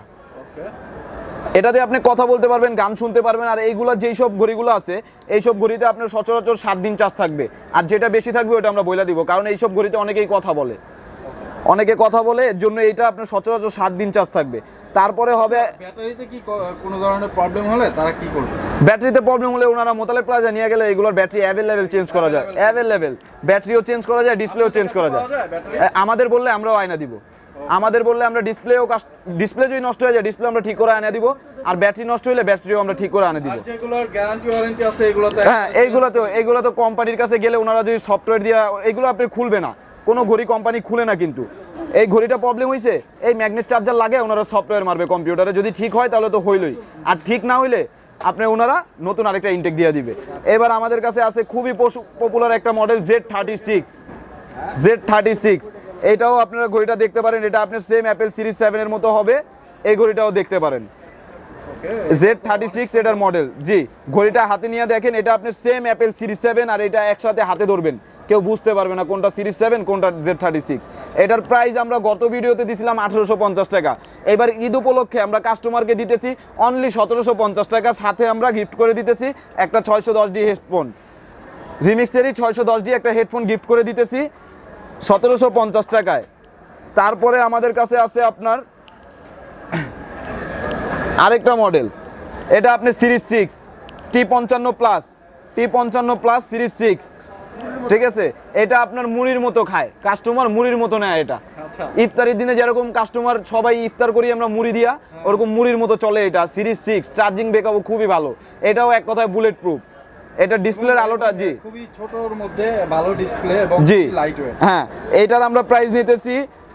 Speaker 1: এটাতে আপনি কথা বলতে পারবেন, গান শুনতে পারবেন। আর এইগুলো যেই সব ঘড়িগুলো আছে, এইসব ঘড়িতে আপনার সচরাচর 7 দিন চার্জ থাকবে। আর যেটা বেশি থাকবে ওটা আমরা বলে দিব, কারণ এইসব ঘড়িতে অনেকেই কথা বলে, অনেকে কথা বলে, এর জন্য এইটা আপনার সচরাচর 7 দিন চার্জ থাকবে। তারপরে হবে
Speaker 2: ব্যাটারিতে কি কোনো ধরনের প্রবলেম হলে তারা কি করবে?
Speaker 1: ব্যাটারিতে প্রবলেম হলে ওনারা মোতালেব প্লাজা নিয়ে গেলে এগুলোর ব্যাটারি অ্যাভেলেবেল চেঞ্জ করা যায়, অ্যাভেলেবেল ব্যাটারিও চেঞ্জ করা যায়, ডিসপ্লেও চেঞ্জ করা যায়। আমাদের বললে আমরাও আয়না দিব, আমাদের বললে আমরা ডিসপ্লে যদি নষ্ট হয়ে যায়, ডিসপ্লে আমরা ঠিক করে আনে দিব। আর ব্যাটারি নষ্ট হলে ব্যাটারিও আমরা ঠিক করে আনে দিব।
Speaker 2: আর যেগুলোর গ্যারান্টি ওয়ারেন্টি আছে এগুলোতে,
Speaker 1: হ্যাঁ এইগুলো তো কোম্পানির কাছে গেলে ওনারা যদি সফটওয়্যার দিয়ে, এগুলো আপনি খুলবে না, কোনো ঘড়ি কোম্পানি খুলে না। কিন্তু এই ঘড়িটা প্রবলেম হয়েছে, এই ম্যাগনেট চার্জার লাগে, ওনারা সফটওয়্যার মারবে কম্পিউটারে। যদি ঠিক হয় তাহলে তো হইলই, আর ঠিক না হইলে আপনি ওনারা নতুন আরেকটা ইনটেক দিয়ে দিবে। এবার আমাদের কাছে আছে খুবই পপুলার একটা মডেল Z36। এটাও আপনারা ঘড়িটা দেখতে পারেন, এটা আপনার সেম অ্যাপেল সিরিজ 7 এর মতো হবে। এই ঘড়িটাও দেখতে পারেন, Z36 এটার মডেল। জি, ঘড়িটা হাতে নিয়ে দেখেন, এটা আপনার সেম অ্যাপেল সিরিজ 7, আর এটা একসাথে হাতে ধরবেন, কেউ বুঝতে পারবে না কোনটা সিরিজ 7 কোনটা Z36। এটার প্রাইস আমরা গত ভিডিওতে দিছিলাম 1850 টাকা। এবার ঈদ উপলক্ষে আমরা কাস্টমারকে দিতেছি অনলি 1750 টাকা। সাথে আমরা গিফট করে দিতেছি একটা 610D হেডফোন, রিমিক্সেরই 610D একটা হেডফোন গিফট করে দিতেছি 1750 টাকায়। তারপরে আমাদের কাছে আছে আপনার আরেকটা মডেল, এটা আপনার সিরিজ 6 T55 প্লাস সিরিজ 6, ঠিক আছে। এটা আপনার মুড়ির মতো খায়, কাস্টমার মুড়ির মতো নেয় এটা। ইফতারের দিনে যেরকম কাস্টমার সবাই ইফতার করি আমরা মুড়ি দিয়া, ওরকম মুড়ির মতো চলে এটা। সিরিজ 6, চার্জিং ব্যাকআপও খুবই ভালো। এটাও এক কথায় বুলেট প্রুফ। এটা ডিসপ্লের আলোটা জি
Speaker 2: খুবই ছোটর মধ্যে ভালো ডিসপ্লে এবং লাইট ওয়েট।
Speaker 1: হ্যাঁ, এটার আমরা প্রাইস নিতেছি,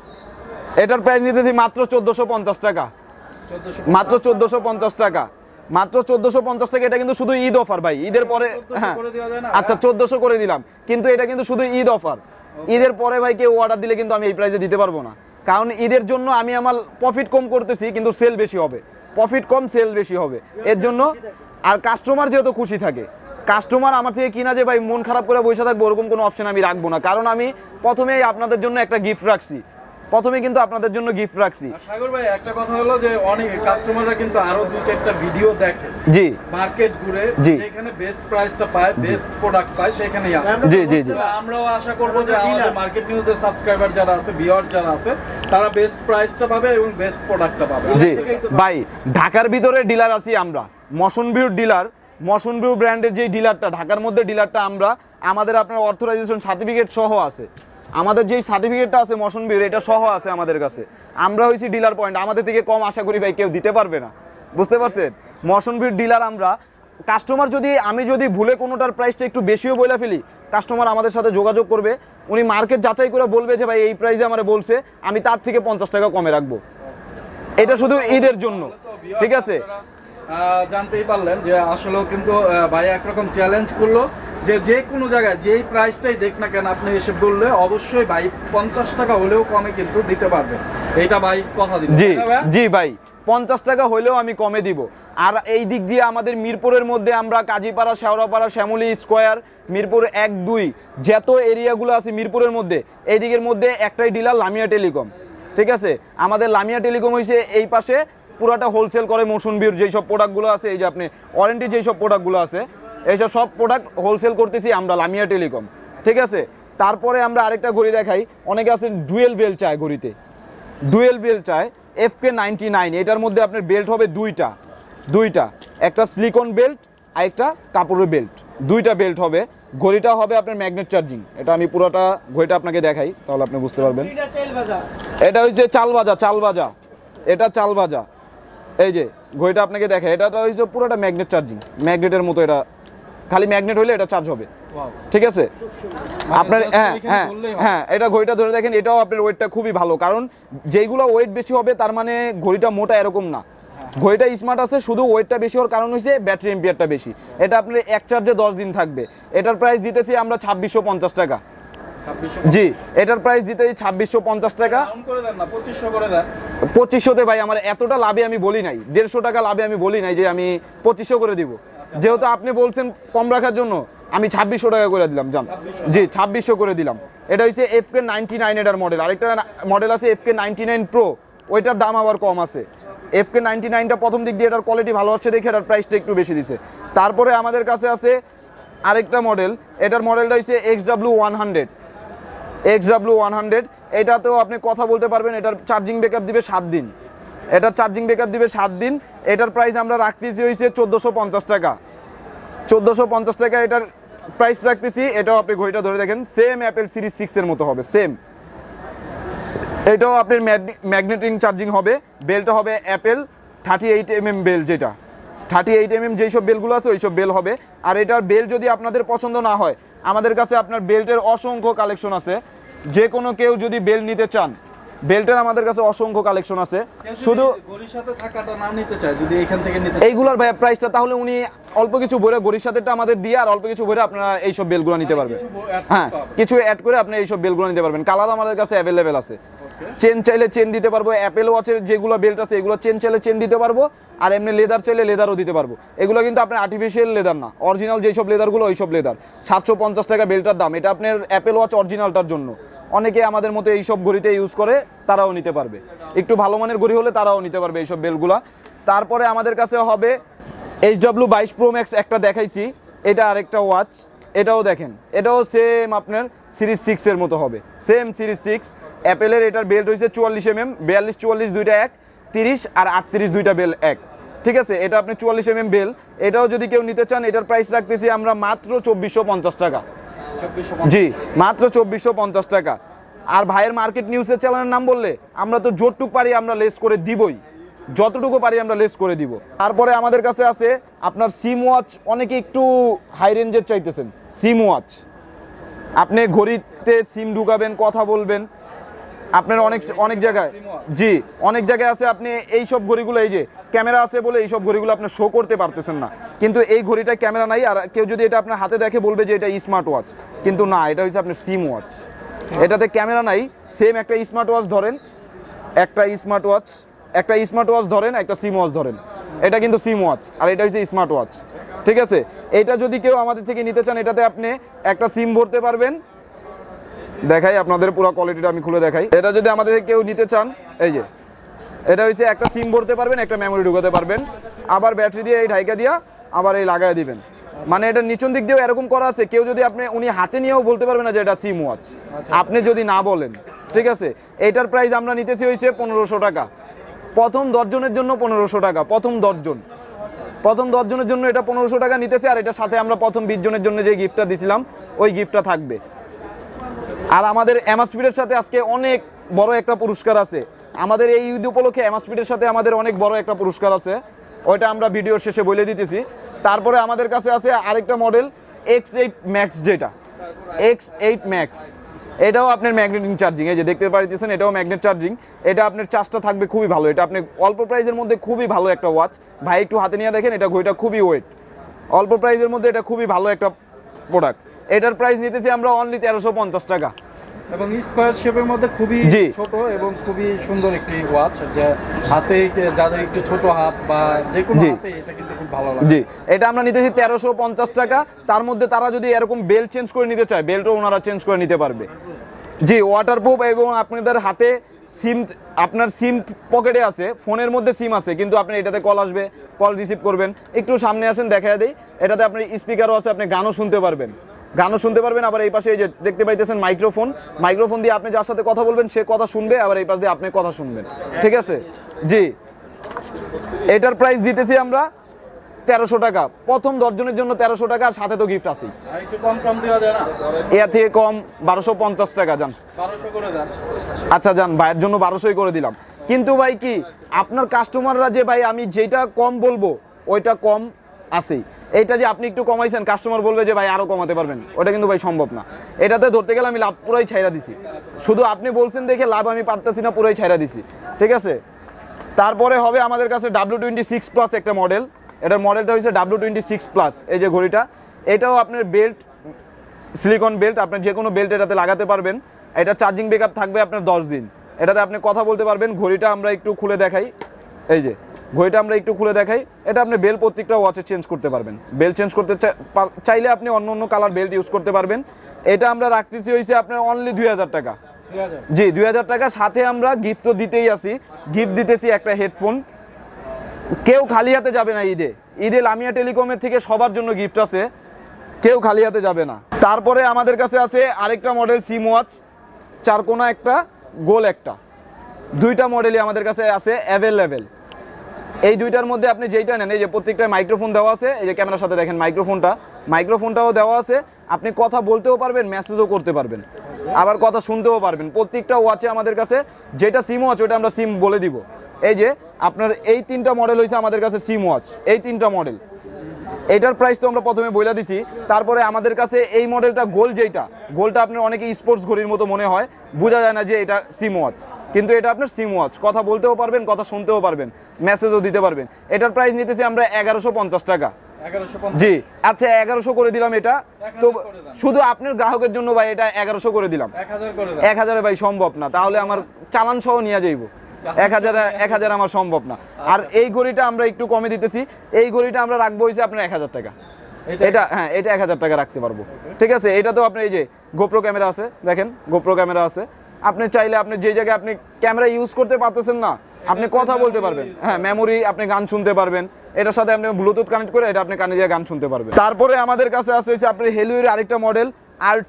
Speaker 1: এটার প্রাইস নিতেছি মাত্র 1450 টাকা, মাত্র 1450 টাকা, মাত্র 1450 টাকা। এটা কিন্তু শুধু ঈদ অফার ভাই, ঈদের পরে। হ্যাঁ আচ্ছা 1400 করে দিলাম, কিন্তু এটা কিন্তু শুধু ঈদ অফার। ঈদের পরে ভাই কেউ অর্ডার দিলে কিন্তু আমি এই প্রাইসে দিতে পারবো না, কারণ ঈদের জন্য আমি আমার প্রফিট কম করতেছি, কিন্তু সেল বেশি হবে। প্রফিট কম, সেল বেশি হবে এর জন্য। আর কাস্টমার যেহেতু খুশি থাকে, কাস্টমার আমার থেকে কিনা যে ভাই মন খারাপ করে বসে থাকবো, ওরকম কোনো অপশন আমি রাখবো না। কারণ আমি প্রথমেই আপনাদের জন্য একটা গিফট রাখছি, প্রথমে কিন্তু আপনাদের জন্য গিফট রাখছি।
Speaker 2: সাগর ভাই একটা কথা হলো যে অনেক কাস্টমাররা কিন্তু আরো 2-4টা ভিডিও দেখে,
Speaker 1: জি
Speaker 2: মার্কেট ঘুরে, যেখানে বেস্ট প্রাইসটা পায়, বেস্ট প্রোডাক্ট পায়, সেখানেই আসে।
Speaker 1: জি জি জি,
Speaker 2: আমরাও আশা করব যে আমাদের মার্কেট নিউজের সাবস্ক্রাইবার যারা আছে, ভিউয়ার যারা আছে, তারা বেস্ট প্রাইসটা পাবে এবং বেস্ট প্রোডাক্টটা পাবে।
Speaker 1: জি ভাই, ঢাকার ভিতরে ডিলার আছি আমরা, motion view dealer, motion view ব্র্যান্ডের যে ডিলারটা, ঢাকার মধ্যে ডিলারটা আমরা, আমাদের আপনার অথরাইজেশন সার্টিফিকেট সহ আছে। আমাদের যেই সার্টিফিকেটটা আছে মোশন ভিউর, এটা সহ আছে আমাদের কাছে। আমরা হইছি ডিলার পয়েন্ট, আমাদের থেকে কম আশা করি ভাই কেউ দিতে পারবে না, বুঝতে পারছেন। মোশন ভিউর ডিলার আমরা। কাস্টমার আমি যদি ভুলে কোনোটার প্রাইসটা একটু বেশিও বলে ফেলি, কাস্টমার আমাদের সাথে যোগাযোগ করবে, উনি মার্কেট যাচাই করে বলবে যে ভাই এই প্রাইসে আমার বলছে, আমি তার থেকে 50 টাকা কমে রাখবো। এটা শুধু ঈদের জন্য, ঠিক আছে।
Speaker 2: জানতেই পারলেন যে আসলেও কিন্তু ভাই একরকম চ্যালেঞ্জ করলো যে কোনো জায়গায় যেই প্রাইসটাই দেখ না কেন, আপনি এসে বললে অবশ্যই ভাই 50 টাকা হলেও কমে কিন্তু দিতে পারবে। এটা ভাই কথা দিন।
Speaker 1: জি জি ভাই, 50 টাকা হলেও আমি কমে দিব। আর এই দিক দিয়ে আমাদের মিরপুরের মধ্যে আমরা কাজীপাড়া, শেওড়াপাড়া, শ্যামলী স্কোয়ার, মিরপুর 1-2 যত এরিয়াগুলো আছে মিরপুরের মধ্যে, এই দিকের মধ্যে একটাই ডিলার, লামিয়া টেলিকম, ঠিক আছে। আমাদের লামিয়া টেলিকম হয়েছে এই পাশে, পুরাটা হোলসেল করে মোশন ভিউর যেই সব প্রোডাক্টগুলো আছে, এই যে আপনি ওয়ারেন্টি যেই সব প্রোডাক্টগুলো আছে, এইসব সব প্রোডাক্ট হোলসেল করতেছি আমরা লামিয়া টেলিকম, ঠিক আছে। তারপরে আমরা আরেকটা ঘড়ি দেখাই, অনেকে আছে ডুয়েল বেল্ট চায় ঘড়িতে, ডুয়েল বেল্ট চায় FK99। এটার মধ্যে আপনার বেল্ট হবে দুইটা, একটা সিলিকন বেল্ট আর একটা কাপড়ের বেল্ট, দুইটা বেল্ট হবে। ঘড়িটা হবে আপনার ম্যাগনেট চার্জিং। এটা আমি পুরোটা ঘড়িটা আপনাকে দেখাই, তাহলে আপনি বুঝতে পারবেন। এটা হচ্ছে চাল ভাজা। এই যে ঘড়িটা আপনাকে দেখাই, এটা হচ্ছে পুরোটা ম্যাগনেট চার্জিং, ম্যাগনেটের মতো। এটা খালি ম্যাগনেট হলে এটা চার্জ হবে, ঠিক আছে। আপনার হ্যাঁ এটা ঘড়িটা ধরে দেখেন, এটাও আপনার ওয়েটটা খুবই ভালো, কারণ যেইগুলো ওয়েট বেশি হবে তার মানে ঘড়িটা মোটা এরকম না। ঘড়িটা স্মার্ট আছে, শুধু ওয়েটটা বেশি হওয়ার কারণ হচ্ছে ব্যাটারি এম্পিয়ারটা বেশি। এটা আপনার এক চার্জে 10 দিন থাকবে। এটার প্রাইস দিতেছি আমরা 2650 টাকা। জি, এটার প্রাইস দিতেছি 2650 টাকা। 2500তে ভাই আমার এতটা লাভে আমি বলি নাই, 150 টাকা লাভে আমি বলি নাই যে আমি 2500 করে দিব। যেহেতু আপনি বলছেন কম রাখার জন্য, আমি 2600 টাকা করে দিলাম, জান। জি, 2600 করে দিলাম। এটা হচ্ছে FK99 এটার মডেল। আরেকটা মডেল আছে FK99 Pro, ওইটার দাম আবার কম আছে। FK99টা প্রথম দিক দিয়ে এটার কোয়ালিটি ভালো হচ্ছে দেখে এটার প্রাইসটা একটু বেশি দিছে। তারপরে আমাদের কাছে আছে আরেকটা মডেল, এটার মডেলটা হচ্ছে XW100। এটাতেও আপনি কথা বলতে পারবেন। এটার চার্জিং ব্যাকআপ দিবে 7 দিন। এটার প্রাইস আমরা রাখতেছি হচ্ছে 1450 টাকা। 1450 টাকা এটার প্রাইস রাখতেছি। এটাও আপনি ঘড়িটা ধরে দেখেন, সেম অ্যাপেল সিরিজ 6 এর মতো হবে, সেম। এটাও আপনার ম্যাগনেটিং চার্জিং হবে। বেলটা হবে অ্যাপেল 38mm বেল, যেটা 38mm যেই সব বেলগুলো আছে ওই সব বেল হবে। আর এটার বেল যদি আপনাদের পছন্দ না হয়, আমাদের কাছে আপনার বেল্টের অসংখ্য কালেকশন আছে। যে কোনো কেউ যদি বেল নিতে চান, বেল্টের আমাদের কাছে অসংখ্য কালেকশন আছে। শুধু
Speaker 2: ঘড়ির সাথে থাকাটা না নিতে চায়, যদি এখান থেকে নিতে
Speaker 1: এইগুলোর ভাই প্রাইসটা, তাহলে উনি অল্প কিছু ভরে ঘড়ির সাথেটা আমাদের দিয়ে আর অল্প কিছু ভরে আপনারা এইসব বেলগুলো নিতে পারবেন। হ্যাঁ, কিছু অ্যাড করে আপনি এইসব বেলগুলো নিতে পারবেন। কালার আমাদের কাছে অ্যাভেলেবেল আছে। চেন চাইলে চেন দিতে পারবো। অ্যাপেল ওয়াচের যেগুলো বেল্ট আছে এগুলো চেন চাইলে চেন দিতে পারবো, আর এমনি লেদার চাইলে লেদারও দিতে পারবো। এগুলো কিন্তু আপনার আর্টিফিশিয়াল লেদার না, অরিজিনাল যেসব লেদারগুলো ওইসব লেদার। 750 টাকা বেল্টটার দাম। এটা আপনার অ্যাপেল ওয়াচ অরিজিনালটার জন্য। অনেকে আমাদের মতো এইসব ঘড়িতে ইউজ করে, তারাও নিতে পারবে। একটু ভালো মানের ঘড়ি হলে তারাও নিতে পারবে এইসব বেলগুলা। তারপরে আমাদের কাছে হবে HW22 Pro Max একটা দেখাইছি, এটা আরেকটা ওয়াচ। এটাও দেখেন, এটাও সেম আপনার সিরিজ 6 এর মতো হবে, সেম সিরিজ 6। অ্যাপেলের এটার বেল্ট হয়েছে 44mm, 42-44 দুইটা এক, 30 আর 38 দুইটা বেল এক, ঠিক আছে। এটা আপনি 44mm বেল। এটাও যদি কেউ নিতে চান, এটার প্রাইস রাখতেছি আমরা মাত্র 2450 টাকা। জি, মাত্র 2450 টাকা। আর ভাইয়ের মার্কেট নিউজের চ্যানেলের নাম বললে আমরা তো যতটুকু পারি আমরা লেস করে দিবই, যতটুকু পারি আমরা লেস করে দিব। তারপরে আমাদের কাছে আছে আপনার সিম ওয়াচ। অনেকে একটু হাই রেঞ্জের চাইতেছেন সিম ওয়াচ। আপনি ঘড়িতে সিম ঢুকাবেন, কথা বলবেন, আপনার অনেক জায়গায়, জি অনেক জায়গায় আছে আপনি এইসব ঘড়িগুলো, এই যে ক্যামেরা আছে বলে এইসব ঘড়িগুলো আপনি শো করতে পারতেছেন না, কিন্তু এই ঘড়িটা ক্যামেরা নাই। আর কেউ যদি এটা আপনার হাতে দেখে বলবে যে এটা স্মার্ট ওয়াচ, কিন্তু না, এটা হচ্ছে আপনার সিম ওয়াচ। এটাতে ক্যামেরা নাই। সেম একটা স্মার্ট ওয়াচ ধরেন, একটা স্মার্ট ওয়াচ ধরেন, একটা সিম ওয়াচ ধরেন, এটা কিন্তু সিম ওয়াচ আর এটা হচ্ছে স্মার্ট ওয়াচ, ঠিক আছে। এটা যদি কেউ আমাদের থেকে নিতে চান, এটাতে আপনি একটা সিম ভরতে পারবেন। দেখাই আপনাদের পুরো কোয়ালিটিটা আমি খুলে দেখাই। এটা যদি আমাদের থেকে কেউ নিতে চান, এই যে এটা হচ্ছে একটা সিম ভরতে পারবেন, একটা মেমোরি ঢুকাতে পারবেন, আবার ব্যাটারি দিয়ে এই ঢাইকা দিয়া আবার এই লাগায় দিবেন। মানে এটা নিচন দিক দিয়েও এরকম করা আছে, কেউ যদি উনি হাতে নিয়েও বলতে পারবে না যে এটা সিম ওয়াচ, আপনি যদি না বলেন, ঠিক আছে। এটার প্রাইস আমরা নিতেছি হয়েছে 1500 টাকা। প্রথম 10 জনের জন্য 1500 টাকা, প্রথম 10 জনের জন্য এটা 1500 টাকা নিতেছে। আর এটার সাথে আমরা প্রথম 20 জনের জন্য যে গিফটটা দিছিলাম ওই গিফটটা থাকবে। আর আমাদের এমআসপিডের সাথে আজকে অনেক বড় একটা পুরস্কার আছে। আমাদের এই ঈদ উপলক্ষে এমআসপিডের সাথে আমাদের অনেক বড় একটা পুরস্কার আছে, ওইটা আমরা ভিডিওর শেষে বলে দিতেছি। তারপরে আমাদের কাছে আছে আরেকটা মডেল X8 Max, যেটা X8 Max, এটাও আপনার ম্যাগনেটিং চার্জিং। এই যে দেখতে পাইতেছেন, এটাও ম্যাগনেট চার্জিং। এটা আপনার চার্জটা থাকবে খুবই ভালো। এটা আপনি অল্প প্রাইসের মধ্যে খুবই ভালো একটা ওয়াচ। ভাই একটু হাতে নিয়ে দেখেন, এটা ঘড়িটা খুবই ওয়েট, অল্প প্রাইসের মধ্যে এটা খুবই ভালো একটা প্রোডাক্ট। এটার প্রাইস নিতেছি আমরা অনলি 1350 টাকা।
Speaker 2: এবং স্কয়ার শেপের মধ্যে খুবই ছোট এবং খুবই সুন্দর একটি ওয়াচ, যে হাতে যাদের একটু ছোট হাত বা যে কোনো হাতে এটা কিন্তু খুব ভালো লাগে।
Speaker 1: জি, এটা আমরা নিতেছি 1350 টাকা। তার মধ্যে তারা যদি এরকম বেল্ট চেঞ্জ করে নিতে চায়, বেল্টও ওনারা চেঞ্জ করে নিতে পারবে। জি, ওয়াটারপ্রুফ এবং আপনাদের হাতে সিম আপনার সিম পকেটে আছে, ফোনের মধ্যে সিম আছে, কিন্তু আপনি এটাতে কল আসবে, কল রিসিভ করবেন। একটু সামনে আসেন দেখায় দেই, এটাতে আপনার স্পিকারও আছে, আপনি গানও শুনতে পারবেন, আবার এই পাশে এই যে দেখতে পাইতেছেন মাইক্রোফোন দিয়ে আপনি যার সাথে কথা বলবেন সে কথা শুনবে, আবার এই পাশ দিয়ে আপনি কথা শুনবেন। ঠিক আছে জি, এটার প্রাইস দিতেছি আমরা 1300 টাকা, প্রথম 10 জনের জন্য 1300 টাকা, আর সাথে তো গিফট আছেই।
Speaker 2: আর একটু কম দেওয়া যায় না?
Speaker 1: এর থেকে কম 1250 টাকা যান।
Speaker 2: 1200 করে দেন।
Speaker 1: আচ্ছা যান, ভাইয়ের জন্য 1200ই করে দিলাম। কিন্তু ভাই কি আপনার কাস্টমাররা যে ভাই আমি যেটা কম বলবো ওইটা কম আছেই, এইটা যে আপনি একটু কমাইছেন কাস্টমার বলবে যে ভাই আরো কমাতে পারবেন, ওটা কিন্তু ভাই সম্ভব না। এটাতে ধরতে গেলে আমি লাভ পুরাই ছাইরা দিছি, শুধু আপনি বলছেন দেখে লাভ আমি পারতেছি না, পুরাই ছাইরা দিছি। ঠিক আছে, তারপরে হবে আমাদের কাছে W26 প্লাস একটা মডেল, এটার মডেলটা হচ্ছে W26 প্লাস। এই যে ঘড়িটা, এটাও আপনার বেল্ট, সিলিকন বেল্ট, আপনার যে কোনো বেল্ট এটাতে লাগাতে পারবেন। এটা চার্জিং ব্যাকআপ থাকবে আপনার 10 দিন, এটাতে আপনি কথা বলতে পারবেন। ঘড়িটা আমরা একটু খুলে দেখাই, এই যে ঘড়িটা আমরা একটু খুলে দেখাই, এটা আপনি বেল প্রত্যেকটা ওয়াচে চেঞ্জ করতে পারবেন। বেল চেঞ্জ করতে চাইলে আপনি অন্য কালার বেল্ট ইউজ করতে পারবেন। এটা আমরা রাখতেছি হয়েছে আপনার অনলি 2000 টাকা। জি 2000 টাকা, সাথে আমরা গিফট তো দিতেই আসি, গিফট দিতেছি একটা হেডফোন। কেউ খালি হাতে যাবে না ঈদে লামিয়া টেলিকমের থেকে সবার জন্য গিফট আছে, কেউ খালি হাতে যাবে না। তারপরে আমাদের কাছে আছে আরেকটা মডেল সিম ওয়াচ, 4 কোনা একটা, গোল একটা, দুইটা মডেলই আমাদের কাছে আছে অ্যাভেলেবেল। এই দুইটার মধ্যে আপনি যেইটা নেন, এই যে প্রত্যেকটা মাইক্রোফোন দেওয়া আছে, এই যে ক্যামেরার সাথে দেখেন মাইক্রোফোনটাও দেওয়া আছে, আপনি কথা বলতেও পারবেন, মেসেজও করতে পারবেন, আবার কথা শুনতেও পারবেন। প্রত্যেকটা ওয়াচে আমাদের কাছে যেটা সিম ওয়াচ ওটা আমরা সিম বলে দিব। এই যে আপনার এই 3টা মডেল হয়েছে আমাদের কাছে সিম ওয়াচ, এই 3টা মডেল। এটার প্রাইস তো আমরা প্রথমে বইলা দিছি। তারপরে আমাদের কাছে এই মডেলটা গোলটা আপনার অনেকে স্পোর্টস ঘড়ির মতো মনে হয়, বোঝা যায় না যে এটা সিম ওয়াচ, কিন্তু এটা আপনার সিম ওয়াচ, কথা বলতেও পারবেন, কথা শুনতেও পারবেন, মেসেজও দিতে পারবেন। এটার প্রাইস নিতেছি আমরা 1150 টাকা। জি আচ্ছা 1100 করে দিলাম। এটা তো শুধু আপনার গ্রাহকের জন্য ভাই, এটা 1100 করে দিলাম। 1000 ভাই সম্ভব না, তাহলে আমার চালান সহ নিয়ে যাইব। 1000 আমার সম্ভব না। আর এই ঘড়িটা আমরা একটু কমে দিতেছি, এই ঘড়িটা আমরা রাখবো হয়েছে আপনার 1000 টাকা। এটা হ্যাঁ, এটা 1000 টাকা রাখতে পারবো। ঠিক আছে, এটা তো আপনার এই যে গোপ্রো ক্যামেরা আছে, দেখেন গোপ্রো ক্যামেরা আছে, আপনি চাইলে আপনি যে জায়গায় আপনি ক্যামেরা ইউজ করতে পারতেছেন না, আপনি কথা বলতে পারবেন। হ্যাঁ, মেমোরি, আপনি গান শুনতে পারবেন, এটার সাথে আপনি ব্লুটুথ কানেক্ট করে এটা আপনি কানে দিয়ে গান শুনতে পারবেন। তারপরে আমাদের কাছে আছে হচ্ছে আপনার হেলিওর আরেকটা মডেল RT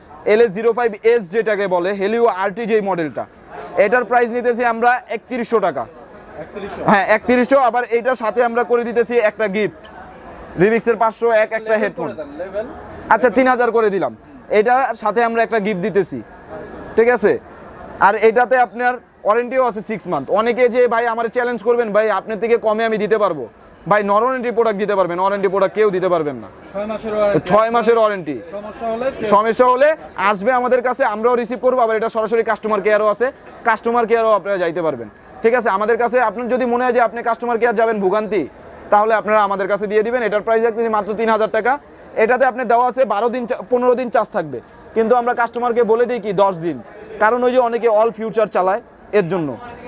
Speaker 1: LS05S, যেটাকে বলে হেলিও RT, যেই মডেলটা, এটার প্রাইস নিতেছি আমরা 3100 টাকা। হ্যাঁ 3100, আবার এইটার সাথে আমরা করে দিতেছি একটা গিফট, রিমিক্সের 500 একটা হেডফোন। আচ্ছা 3000 করে দিলাম, এটার সাথে আমরা একটা গিফট দিতেছি। ঠিক আছে, আর এটাতে আপনার ওয়ারেন্টিও আছে 6 মান্থ। অনেকে যে ভাই আমার চ্যালেঞ্জ করবেন, ভাই আপনার থেকে কমে আমি দিতে পারবো, ভাই নন ওয়ারেন্টি প্রোডাক্ট দিতে পারবেন, ওয়ারেন্টি প্রোডাক্ট কেউ দিতে পারবেন না। 6 মাসের ওয়ারেন্টি, সমস্যা হলে আসবে আমাদের কাছে, আমরাও রিসিভ করবো, আবার এটা সরাসরি কাস্টমার কেয়ারও আছে, কাস্টমার কেয়ারও আপনারা যাইতে পারবেন। ঠিক আছে, আমাদের কাছে আপনার যদি মনে হয় যে আপনি কাস্টমার কেয়ার যাবেন ভোগান্তি, তাহলে আপনারা আমাদের কাছে দিয়ে দিবেন। এটার প্রাইস রাখতেছি মাত্র 3000 টাকা। এটাতে আপনি দেওয়া আছে 15 দিন চার্জ থাকবে, কিন্তু আমরা কাস্টমারকে বলে দিই কি 10 দিন, কারণ ওই যে অনেকে অল ফিউচার চালায়, এর জন্য।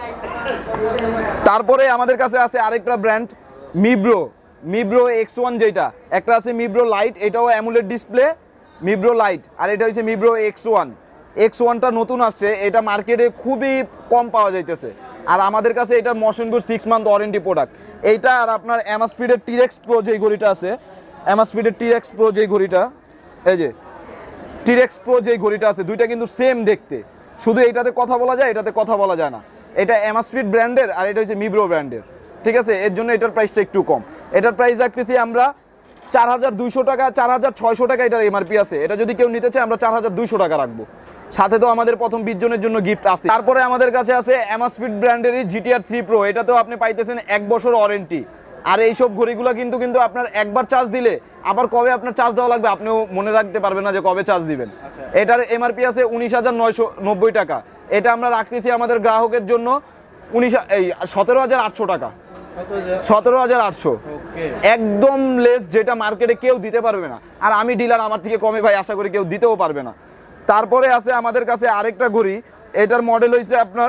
Speaker 1: তারপরে আমাদের কাছে আছে আরেকটা ব্র্যান্ড মিব্রো X1, যেটা একটা আছে মিব্রো লাইট, এটাও অ্যামুলেট ডিসপ্লে, মিব্রো লাইট, আর এটা হচ্ছে মিব্রো X1টা নতুন আসছে, এটা মার্কেটে খুবই কম পাওয়া যাইতেছে। আর আমাদের কাছে এটা মোশনপুর 6 মান্থ ওয়ারেন্টি প্রোডাক্ট। এইটা আর আপনার অ্যামাস্পিডের T-Rex Pro যেই ঘড়িটা আছে, অ্যামাস্পিডের T-Rex Pro যেই ঘড়িটা, এই যে T-Rex Pro যেই ঘড়িটা আছে, দুইটা কিন্তু সেম দেখতে, শুধু এইটাতে কথা বলা যায়, এটাতে কথা বলা যায় না। এটা অ্যামাস্পিড ব্র্যান্ডের, আর এটা হচ্ছে মিব্রো ব্র্যান্ডের। ঠিক আছে, এর জন্য এটার প্রাইসটা একটু কম। এটার প্রাইস রাখতেছি আমরা 4200 টাকা, 4600 টাকা এটার এমআরপি আছে। এটা যদি কেউ নিতে চায় আমরা 4200 টাকা রাখবো, সাথে তো আমাদের প্রথম 20 জনের জন্য গিফট আছে। তারপরে আমাদের কাছে আছে অ্যামাস্পিড ব্র্যান্ডেরই GTR 3 Pro, এটাতেও আপনি পাইতেছেন 1 বছর ওয়ারেন্টি। আর এইসব ঘড়িগুলো কিন্তু আপনার একবার চার্জ দিলে আবার কবে আপনার চার্জ দেওয়া লাগবে আপনিও মনে রাখতে পারবেন না যে কবে চার্জ দিবেন। এটার এমআরপি আছে 19990 টাকা। এটা আমরা রাখতেছি আমাদের গ্রাহকের জন্য 17,800 টাকা। 17,800 একদম লেস, যেটা মার্কেটে কেউ দিতে পারবে না। আর আমি ডিলার, আমার থেকে কমে ভাই আশা করি কেউ দিতেও পারবে না। তারপরে আছে আমাদের কাছে আরেকটা ঘড়ি, এটার মডেল হয়েছে আপনার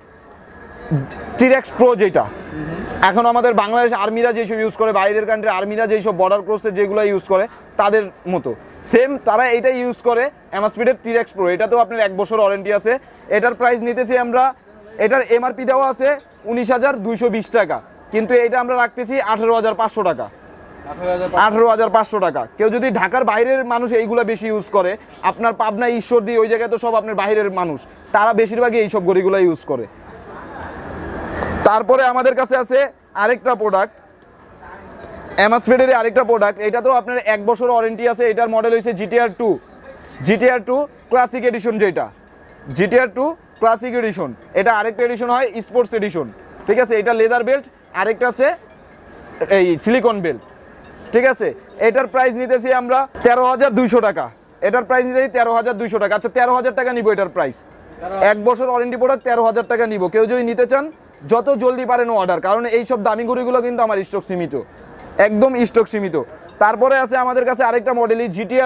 Speaker 1: T-Rex Pro, যেটা এখন আমাদের বাংলাদেশ আর্মিরা যেসব ইউজ করে, বাইরের কান্ট্রি আর্মিরা যেসব বর্ডার ক্রসের যেগুলো ইউজ করে তাদের মতো সেম তারা এইটাই ইউজ করে, অ্যামাস্পিডের T-Rex Pro। এটাতেও আপনার 1 বছর ওয়ারেন্টি আছে। এটার প্রাইস নিতেছি আমরা এটার এমআরপি দেওয়া আছে 19,220 টাকা, কিন্তু এটা আমরা রাখতেছি 18,500 টাকা। 18,500 টাকা। কেউ যদি ঢাকার বাইরের মানুষ এইগুলা বেশি ইউজ করে, আপনার পাবনা ঈশ্বরদী ওই জায়গায় তো সব আপনার বাইরের মানুষ, তারা বেশিরভাগই এইসব ঘড়িগুলো ইউজ করে। তারপরে আমাদের কাছে আছে আরেকটা প্রোডাক্ট, অ্যামাসফিডের আরেকটা প্রোডাক্ট। এটা তো আপনার 1 বছর ওয়ারেন্টি আছে। এটার মডেল হয়েছে GTR2 ক্লাসিক এডিশন, যেটা GTR2 ক্লাসিক এডিশন। এটা আরেকটা এডিশন হয় স্পোর্টস এডিশন, ঠিক আছে। এটা লেদার বেল্ট, আরেকটা আছে এই সিলিকন বেল্ট, ঠিক আছে। এটার প্রাইস নিতেছি আমরা 13,200 টাকা। এটার প্রাইস নিতেছি 13,200 টাকা। আচ্ছা 13,000 টাকা নিব এটার প্রাইস। 1 বছর ওয়ারেন্টি প্রোডাক্ট 13,000 টাকা নিব। কেউ যদি নিতে চান যত জলদি পারেন অর্ডার, কারণ এই সব দামি ঘড়িগুলো কিন্তু আমার স্টক সীমিত, একদম স্টক সীমিত। তারপরে আছে আমাদের কাছে আরেকটা মডেলই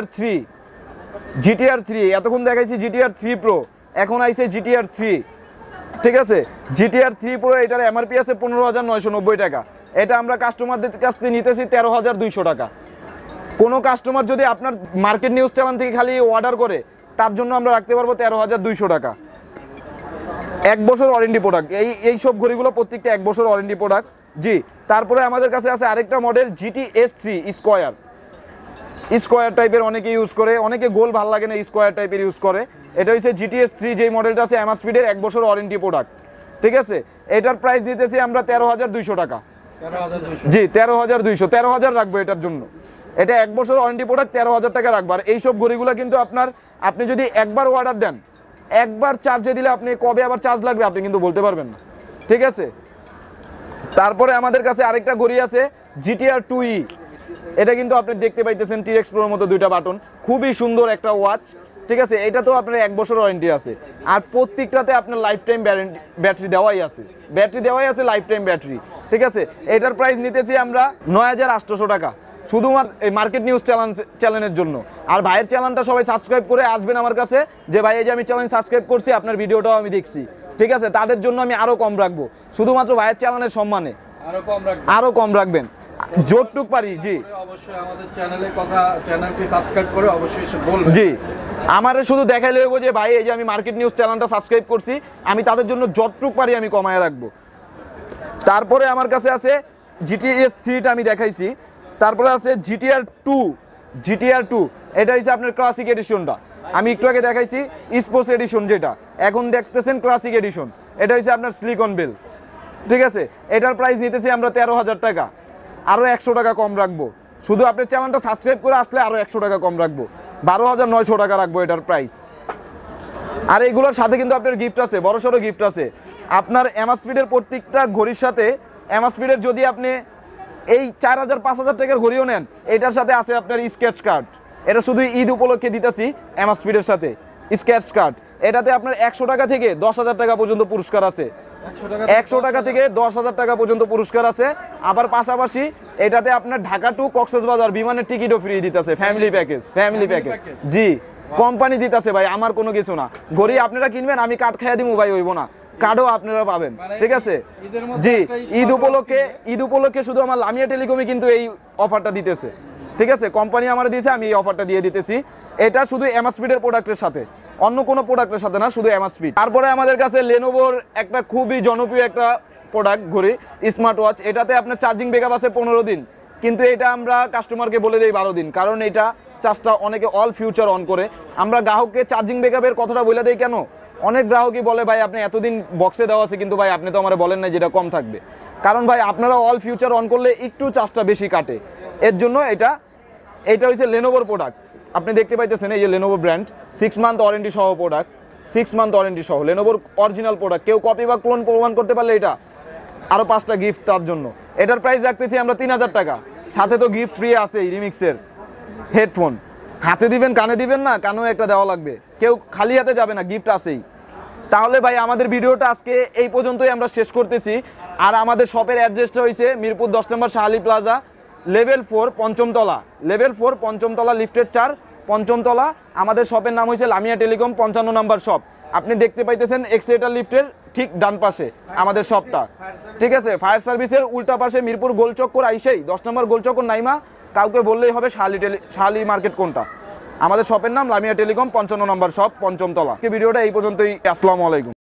Speaker 1: GTR3। এতক্ষণ দেখাইছি GTR3 Pro, এখন আইছে GTR3, ঠিক আছে। GTR3 Pro এটার এমআরপি আছে 15,990 টাকা। এটা আমরা কাস্টমারদের কাছ থেকে নিতেছি 13,200 টাকা। কোনো কাস্টমার যদি আপনার মার্কেট নিউজ চ্যানেল থেকে খালি অর্ডার করে, তার জন্য আমরা রাখতে পারবো 13,200 টাকা। 1 বছর ওয়ারেন্টি প্রোডাক্ট। এই সব ঘড়িগুলো প্রত্যেকটা 1 বছর ওয়ারেন্টি প্রোডাক্ট, জি। তারপরে আমাদের কাছে আছে আরেকটা মডেল GTS3 স্কোয়ার টাইপের, অনেকে ইউজ করে, অনেকে গোল ভালো লাগে না, স্কোয়ার টাইপের ইউজ করে। এটা হচ্ছে GTS3, যেই মডেলটা আছে অ্যামাসফিডের 1 বছর ওয়ারেন্টি প্রোডাক্ট, ঠিক আছে। এটার প্রাইস দিতেছি আমরা 13,200 টাকা, জি 13,200, 13,000 রাখবো এটার জন্য। এটা 1 বছর ওয়ারেন্টি প্রোডাক্ট, 13,000 টাকা রাখবো। আর এইসব ঘড়িগুলো কিন্তু আপনি যদি একবার অর্ডার দেন, একবার চার্জে দিলে আপনি কবে আবার চার্জ লাগবে আপনি কিন্তু বলতে পারবেন না, ঠিক আছে। তারপরে আমাদের কাছে আরেকটা ঘড়ি আছে GTR2E। এটা কিন্তু আপনি দেখতে পাইতেছেন T-Rex Pro-র মতো 2টা বাটন, খুবই সুন্দর একটা ওয়াচ, ঠিক আছে। এটা তো আপনার 1 বছর ওয়ারেন্টি আছে, আর প্রত্যেকটাতে আপনার লাইফ টাইম ব্যাটারি দেওয়াই আছে, লাইফ টাইম ব্যাটারি, ঠিক আছে। এটার প্রাইস নিতেছি আমরা 9,800 টাকা, শুধুমাত্র এই মার্কেট নিউজ চ্যানেলের জন্য। আর ভাইয়ের চ্যানেলটা সবাই সাবস্ক্রাইব করে আসবেন আমার কাছে, যে ভাই এই যে আমি চ্যানেল সাবস্ক্রাইব করছি, আপনার ভিডিওটাও আমি দেখছি, ঠিক আছে। তাদের জন্য আমি আরও কম রাখবো, শুধুমাত্র ভাইয়ের চ্যানেলের সম্মানে আরও কম রাখবেন যতটুক পারি, জি।
Speaker 2: অবশ্যই আমাদের চ্যানেলটি সাবস্ক্রাইব করে অবশ্যই এসে বলবেন, জি।
Speaker 1: আমারে শুধু দেখাইলে হইব যে ভাই এই যে আমি মার্কেট নিউজ চ্যানেলটা সাবস্ক্রাইব করছি, আমি তাদের জন্য যতটুক পারি আমি কমায় রাখবো। তারপরে আমার কাছে আছে GTS3টা আমি দেখাইছি। তারপরে আছে GTR2। এটা হচ্ছে আপনার ক্লাসিক এডিশনটা, আমি একটু আগে দেখাইছি স্পোর্টস এডিশন, যেটা এখন দেখতেছেন ক্লাসিক এডিশন। এটা হচ্ছে আপনার সিলিকন বেল, ঠিক আছে। এটার প্রাইস নিতেছি আমরা 13,000 টাকা, আরও 100 টাকা কম রাখবো। শুধু আপনার চ্যানেলটা সাবস্ক্রাইব করে আসলে আরও 100 টাকা কম রাখবো, 12,900 টাকা রাখবো এটার প্রাইস। আর এইগুলোর সাথে কিন্তু আপনার গিফট আছে, বড়সড় গিফট আছে। আপনার অ্যামাসফিডের প্রত্যেকটা ঘড়ির সাথে, অ্যামাসফিডের যদি আপনি এই 4,000-5,000 টাকার ঘড়িও নেন, এটার সাথে আছে আপনার স্কেচ কার্ড। এটা শুধু ঈদ উপলক্ষে দিতেছি অ্যামাসফিডের সাথে স্কেচ কার্ড। এটাতে আপনার 100 টাকা থেকে 10,000 টাকা পর্যন্ত পুরস্কার আছে, 100 টাকা থেকে 10,000 টাকা পর্যন্ত পুরস্কার আছে। আবার পাশাপাশি এটাতে আপনার ঢাকা টু কক্সবাজার বিমানের টিকিটও ফ্রি দিতেছে, ফ্যামিলি প্যাকেজ, জি। কোম্পানি দিতেছে ভাই, আমার কোনো কিছু না। ঘড়ি আপনারা কিনবেন, আমি কার্ড খাইয়া দিব ভাই, হইব না, কার্ডও আপনারা পাবেন, ঠিক আছে, জি। ঈদ উপলক্ষে শুধু আমার লামিয়া টেলিকমই কিন্তু এই অফারটা দিতেছে, ঠিক আছে। কোম্পানি আমার দিয়েছে, আমি এই অফারটা দিয়ে দিতেছি। এটা শুধু অ্যামাসফিডের প্রোডাক্টের সাথে, অন্য কোনো প্রোডাক্টের সাথে না, শুধু অ্যামাসফিড। তারপরে আমাদের কাছে লেনোভোর একটা খুবই জনপ্রিয় একটা প্রোডাক্ট ঘড়ি, স্মার্ট ওয়াচ। এটাতে আপনার চার্জিং ব্যাকআপ আছে 15 দিন, কিন্তু এটা আমরা কাস্টমারকে বলে দিই 12 দিন, কারণ এটা চার্জটা অনেকে অল ফিউচার অন করে। আমরা গ্রাহককে চার্জিং ব্যাকআপের কথাটা বলে দিই কেন, অনেক গ্রাহকই বলে ভাই আপনি এতদিন বক্সে দেওয়া আছে, কিন্তু ভাই আপনি তো আমার বলেন না যেটা কম থাকবে। কারণ ভাই আপনারা অল ফিউচার অন করলে একটু চার্জটা বেশি কাটে, এর জন্য এটা হচ্ছে লেনোভোর প্রোডাক্ট। আপনি দেখতে পাইতেছেন এই যে লেনোভো ব্র্যান্ড, 6 মান্থ ওয়ারেন্টি সহ প্রোডাক্ট, 6 মান্থ ওয়ারেন্টি সহ লেনোভোর অরিজিনাল প্রোডাক্ট। কেউ কপি বা ক্লোন প্রমাণ করতে পারলে এটা আরও 5টা গিফট তার জন্য। এটার প্রাইস রাখতেছি আমরা 3,000 টাকা, সাথে তো গিফট ফ্রি আছে রিমিক্সের হেডফোন। হাতে দিবেন, কানে দিবেন না, কানেও একটা দেওয়া লাগবে, কেউ খালি হাতে যাবে না, গিফট আছেই। তাহলে ভাই আমাদের ভিডিওটা আজকে এই পর্যন্তই আমরা শেষ করতেছি। আর আমাদের শপের অ্যাড্রেসটা হয়েছে Mirpur 10 number Shahali plaza, level 4 পঞ্চম তলা, লিফটের 4 পঞ্চম তলা। আমাদের শপের নাম হয়েছে লামিয়া টেলিকম 55 নম্বর শপ। আপনি দেখতে পাইতেছেন এক্সেলেটর লিফটের ঠিক ডান পাশে আমাদের শপটা, ঠিক আছে। ফায়ার সার্ভিসের উল্টা পাশে মিরপুর গোলচক্কর আইসেই 10 নম্বর গোলচক্কর নাইমা কাউকে বললেই হবে শাহালি মার্কেট কোনটা। আমাদের শপের নাম লামিয়া টেলিকম 55 নম্বর শপ, পঞ্চম তলা। ভিডিওটা এই পর্যন্তই, আসসালামু আলাইকুম।